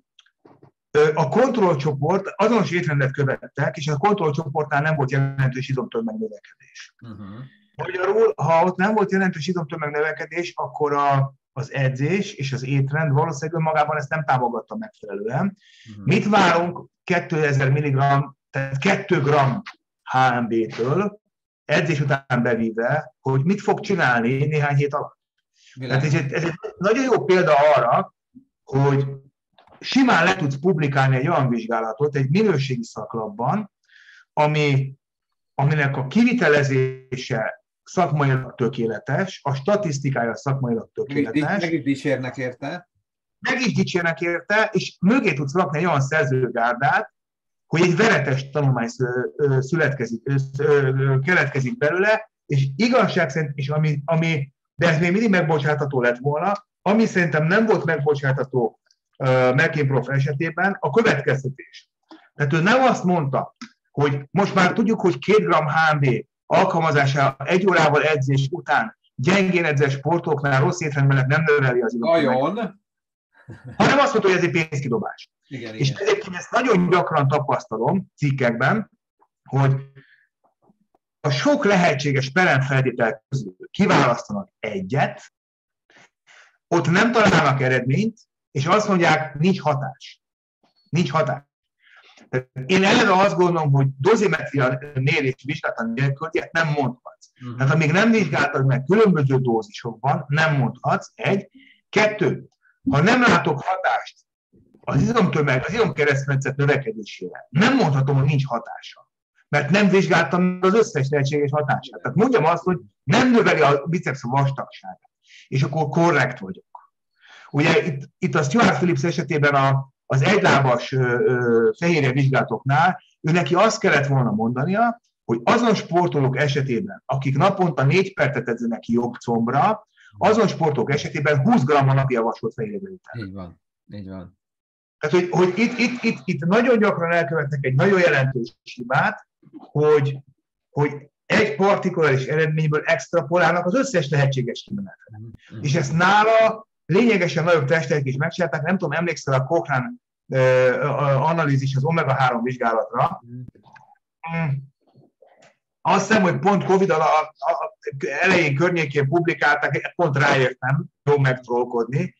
A kontrollcsoport azonos étrendet követtek, és a kontrollcsoportnál nem volt jelentős izomtömegnövekedés. Uh-huh. Magyarul, ha ott nem volt jelentős izomtömegnövekedés, akkor a, az edzés és az étrend valószínűleg magában ezt nem támogatta megfelelően. Uh-huh. Mit várunk kétezer milligramm, tehát két gramm há em bé-től edzés után bevíve, hogy mit fog csinálni néhány hét alatt? Tehát ez, egy, ez egy nagyon jó példa arra, hogy simán le tudsz publikálni egy olyan vizsgálatot egy minőségi szaklapban, ami, aminek a kivitelezése szakmailag tökéletes, a statisztikája szakmailag tökéletes. Meg is dicsérnek érte. Meg is dicsérnek érte, és mögé tudsz rakni egy olyan szerzőgárdát, hogy egy veretes tanulmány születkezik, keletkezik belőle, és igazság szerint, és ami, ami, de ez még mindig megbocsátható lett volna, ami szerintem nem volt megbocsátható uh, McKean-Prof esetében, a következtetés. Tehát ő nem azt mondta, hogy most már tudjuk, hogy két gramm há em bé alkalmazása egy órával edzés után gyengén edzett sportoknál rossz étrend mellett nem növeli az izomtömeget. Hanem azt mondta, hogy ez egy pénzkidobás. Igen, és igen. egyébként ezt nagyon gyakran tapasztalom cikkekben, hogy a sok lehetséges peremfeltétel közül kiválasztanak egyet, ott nem találnak eredményt, és azt mondják, nincs hatás. Nincs hatás. Én eleve azt gondolom, hogy dozimetria mérés vizsgálata nélkül ilyet nem mondhatsz. Uh-huh. Tehát amíg nem vizsgáltad meg különböző dózisokban, nem mondhatsz. Egy. Kettő. Ha nem látok hatást az izomtömeg, az izomkeresztmetszet növekedésére, nem mondhatom, hogy nincs hatása. Mert nem vizsgáltam az összes lehetséges hatását. Tehát mondjam azt, hogy nem növeli a biceps vastagságát. És akkor korrekt vagyok. Ugye itt, itt a Stuart Phillips esetében a, az egylábas fehérje vizsgálatoknál ő neki azt kellett volna mondania, hogy azon sportolók esetében, akik naponta négy percet edzenek jobb combra, azon sportolók esetében húsz gramm a napi javasolt fehérjebevitel. Így van, így van. Tehát, hogy, hogy itt, itt, itt, itt nagyon gyakran elkövetnek egy nagyon jelentős hibát, hogy, hogy egy partikuláris eredményből extrapolálnak az összes lehetséges kimenetre. Mm-hmm. És ezt nála lényegesen nagyobb testek is megcsinálták, nem tudom, emlékszel a Cochrane uh, analízis az omega három vizsgálatra. Mm. Azt hiszem, hogy pont Covid alatt elején környékén publikálták, pont ráértem, jó megtrollkodni.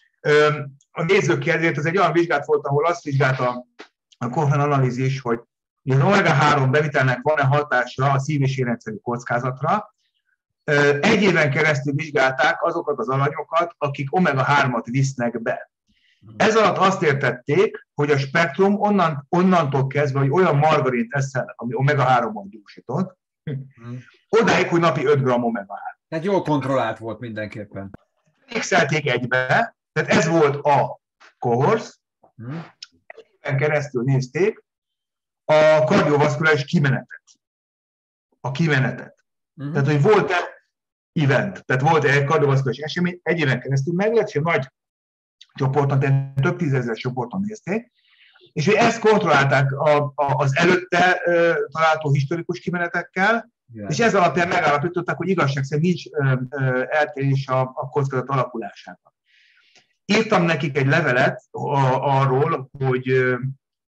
A nézők kedvéért ez egy olyan vizsgálat volt, ahol azt vizsgálta a Cochrane analízis, hogy az omega három bevitelnek van-e hatása a szív- és érrendszeri kockázatra. Egy éven keresztül vizsgálták azokat az alanyokat, akik omega hármat visznek be. Ez alatt azt értették, hogy a spektrum onnan, onnantól kezdve, hogy olyan margarint eszel, ami omega hárommal dúsított, hmm. odáig, hogy napi öt gramm omega három. Tehát jól kontrollált volt mindenképpen. Mixelték egybe, tehát ez volt a cohorts, hmm. egy éven keresztül nézték a kardiovaszkuláris kimenetet. A kimenetet. Hmm. Tehát, hogy volt-e event, tehát volt-e egy kardiovaszkuláris esemény, egy éven keresztül meg lett, és nagy csoporton, tehát több tízezer csoporton nézték, és hogy ezt kontrollálták a, a, az előtte uh, található historikus kimenetekkel, yeah. és ez alapján megállapították, hogy igazság szerint nincs uh, uh, eltérés a, a kockázat alakulásában. Írtam nekik egy levelet a, arról, hogy, uh,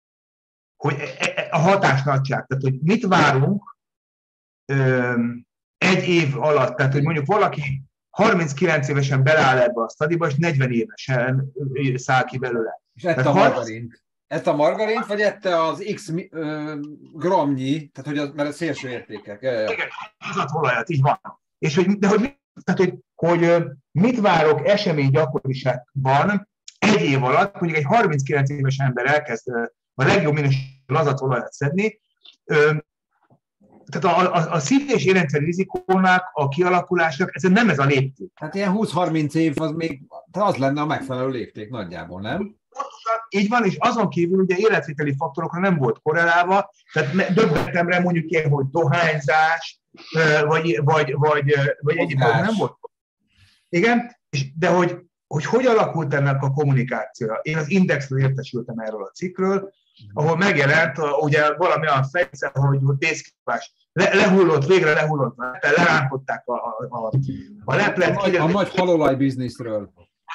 hogy a hatásnagyság, tehát hogy mit várunk, uh, egy év alatt, tehát hogy mondjuk valaki harminckilenc évesen beleáll ebbe a stadiba, és negyven évesen száll ki belőle. És ette a margarint. Ette a margarint, vagy ette az X ö, gramnyi, tehát hogy az, mert a szélső értékek. Ja, ja. Igen, az a olajat, így van. És hogy, de hogy, tehát, hogy, hogy mit várok esemény gyakoriságban egy év alatt, mondjuk egy harminckilenc éves ember elkezd a legjobb minőségű lazatolajat szedni, tehát a, a, a szív- és érrendszeri rizikónak, a kialakulásnak, ez nem ez a lépték. Hát ilyen húsz-harminc év az még, az lenne a megfelelő lépték nagyjából, nem? Így van, és azon kívül ugye életviteli faktorokra nem volt korrelálva, tehát döbbenetemre mondjuk ilyen, hogy dohányzás, vagy, vagy, vagy, vagy egyéb nem volt. Igen, és, de hogy, hogy hogy alakult ennek a kommunikációja? Én az Indexről értesültem erről a cikkről, ahol megjelent ugye valami olyan fejszer, hogy pénzkívás. Le, lehullott, végre lehullott, lerántották a, a, a, a leplet. A, a nagy halolaj bizniszről.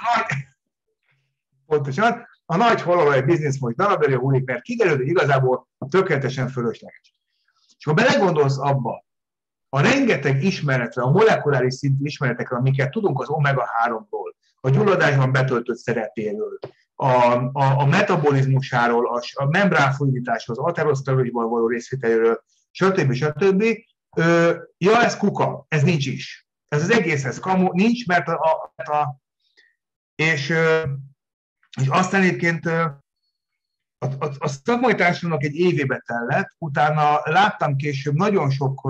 Pontosan. A nagy halolaj biznisz most darabelő hullik, mert kiderült, hogy igazából tökéletesen fölösleges. És ha belegondolsz abba, a rengeteg ismeretre, a molekuláris szintű ismeretekre, amiket tudunk az omega háromról, a gyulladásban betöltött szerepéről, a, a, a metabolizmusáról, a, a membránfluiditásról, az ateroszklerózisban való részvételéről, stb. stb. Ö, ja, ez kuka, ez nincs is. Ez az egészhez kamu, nincs, mert a... a, a és, és aztán egyébként a, a, a szakmai társadalomnak egy évébe tellett, utána láttam később nagyon sok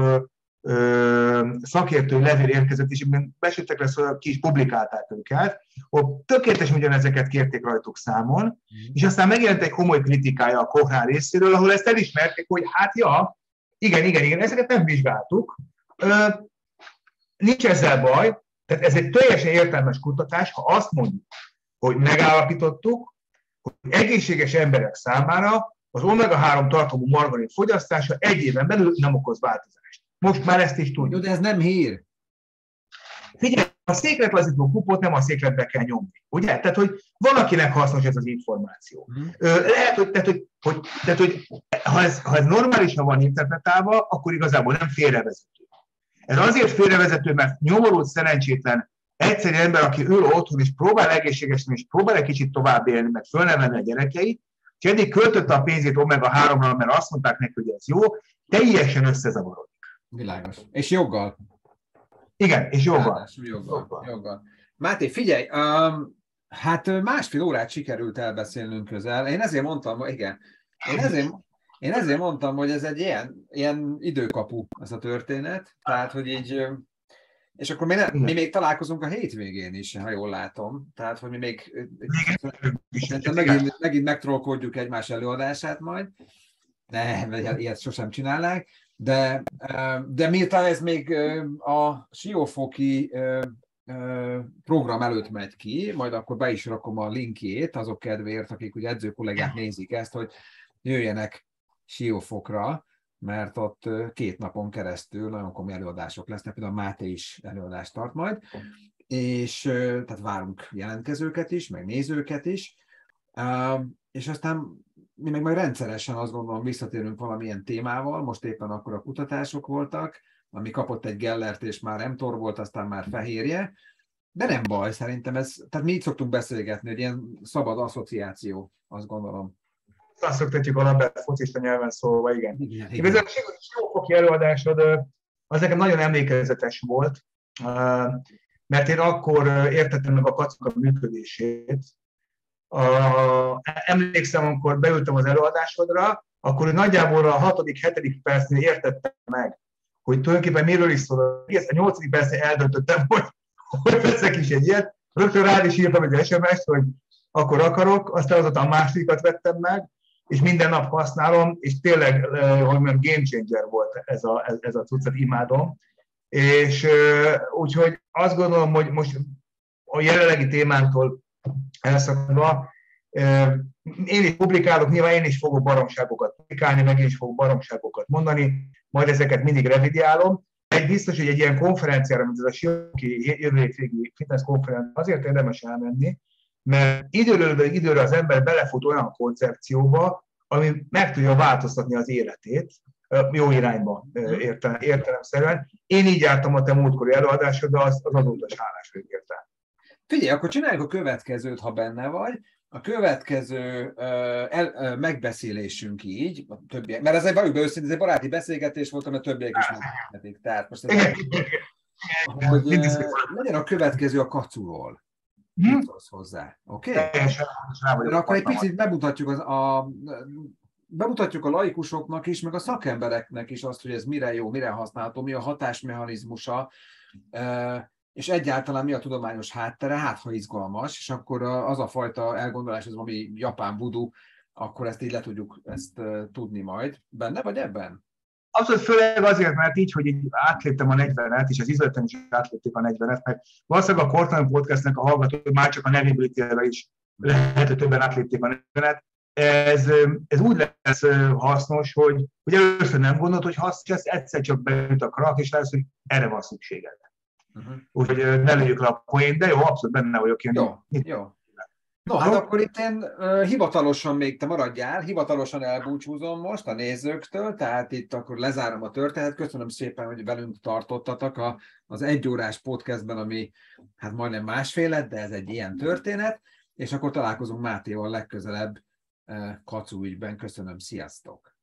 ö, szakértő levél érkezett, és besültek lesz, hogy ki is publikálták őket, ott tökéletesen ugyanezeket kérték rajtuk számon, mm. és aztán megjelent egy komoly kritikája a Cochrane részéről, ahol ezt elismerték, hogy hát ja, igen, igen, igen, ezeket nem vizsgáltuk. Ö, nincs ezzel baj, tehát ez egy teljesen értelmes kutatás, ha azt mondjuk, hogy megállapítottuk, hogy egészséges emberek számára az omega három tartalmú margarin fogyasztása egy éven belül nem okoz változást. Most már ezt is tudjuk. Jó, de ez nem hír. Figyelj, a székletlazító kupot nem a székletbe kell nyomni, ugye? Tehát, hogy valakinek hasznos ez az információ. Hmm. Lehet, hogy, tehát, hogy, hogy, tehát, hogy ha, ez, ha ez normálisan van interpretálva, akkor igazából nem félrevezető. Ez azért félrevezető, mert nyomorult, szerencsétlen, egyszerű ember, aki ül otthon, és próbál egészségesen, és próbál egy kicsit tovább élni, meg fölnevelni a gyerekeit, és eddig költötte a pénzét omega háromra, mert azt mondták neki, hogy ez jó, teljesen összezavarodik. Világos. És joggal. Igen, és joggal. Joggal. joggal. joggal. Máté, figyelj, um, hát másfél órát sikerült elbeszélnünk közel. Én ezért mondtam, igen, én ezért, én ezért mondtam, hogy ez egy ilyen, ilyen időkapu, ez a történet. Tehát, hogy így... És akkor mi, ne, mi még találkozunk a hétvégén is, ha jól látom. Tehát, hogy mi még megint, megint megtrollkodjuk egymás előadását majd. Nem, ilyet sosem csinálnák. De, de miután ez még a Siófoki program előtt megy ki, majd akkor be is rakom a linkjét azok kedvéért, akik ugye edzőkollégák nézik ezt, hogy jöjjenek Siófokra, mert ott két napon keresztül nagyon komoly előadások lesznek, például Máté is előadást tart majd, és tehát várunk jelentkezőket is, meg nézőket is, és aztán mi meg majd rendszeresen azt gondolom visszatérünk valamilyen témával, most éppen akkor a kutatások voltak, ami kapott egy Gellert, és már mTOR volt, aztán már fehérje, de nem baj, szerintem ez, tehát mi így szoktunk beszélgetni, hogy ilyen szabad asszociáció, azt gondolom. Azt szoktatjuk a labdát focista nyelven szólva, igen. igen, igen. Ez a Siófoki előadásod, az nekem nagyon emlékezetes volt, mert én akkor értettem meg a kacka működését. Emlékszem, amikor beültem az előadásodra, akkor nagyjából a hatodik, hetedik percnél értettem meg, hogy tulajdonképpen miről is szól. Egész a nyolcadik percnél eldöntöttem, hogy, hogy veszek is egy ilyet. Rögtön rád is írtam egy es em es-t, hogy akkor akarok, aztán azután a másodikat vettem meg, és minden nap használom, és tényleg, hogy mondjam, game changer volt ez a, ez, ez a cuccot, imádom. És úgyhogy azt gondolom, hogy most a jelenlegi témántól elszakadva, én is publikálok, nyilván én is fogok baromságokat publikálni, meg én is fogok baromságokat mondani, majd ezeket mindig revidiálom. Egy biztos, hogy egy ilyen konferenciára, mint ez a Siófoki jövő hétvégi fitness konferencia, azért érdemes elmenni, mert időről időre az ember belefut olyan koncepcióba, ami meg tudja változtatni az életét. jó irányba értelem, értelemszerűen. Én így jártam a te múltkori előadásodra, az, az azóta is hálás vagyok érte. Figyelj, akkor csináljuk a következőt, ha benne vagy. A következő uh, el, uh, megbeszélésünk így, a többiek, mert ez egy valójában őszintén, ez egy baráti beszélgetés volt, mert a többiek is megbeszélhetik. Tehát most ez hogy uh, legyen a következő a kacuról. Mit szólsz hozzá? Oké? Okay? Akkor egy picit bemutatjuk, az, a, bemutatjuk a laikusoknak is, meg a szakembereknek is azt, hogy ez mire jó, mire használható, mi a hatásmechanizmusa, uh, és egyáltalán mi a tudományos háttere, hát ha izgalmas, és akkor az a fajta elgondolás, az ami japán vudu, akkor ezt így le tudjuk ezt uh, tudni majd. Benne vagy ebben? Abszolút, főleg azért, mert így, hogy így átléptem a negyvenet, és az izletem is átlépték a negyvenet, mert valószínűleg a Kortalan Podcastnek a hallgatók már csak a nevéből ítélve is lehet, hogy többen átlépték a negyvenet. Ez, ez úgy lesz hasznos, hogy, hogy először nem gondolt, hogy hasznos, ez egyszer csak beüt a krak, és lesz, hogy erre van szükséged. Uh-huh. Úgyhogy ne lőjük le a poént, de jó, abszolút benne vagyok. Én jó, itt. Jó. No, hát akkor itt én uh, hivatalosan még, te maradjál, hivatalosan elbúcsúzom most a nézőktől, tehát itt akkor lezárom a történetet. Köszönöm szépen, hogy velünk tartottatok a, az egyórás podcastben, ami hát majdnem másfél lett, de ez egy ilyen történet, és akkor találkozunk Mátéval legközelebb uh, Kacu ügyben. Köszönöm, sziasztok!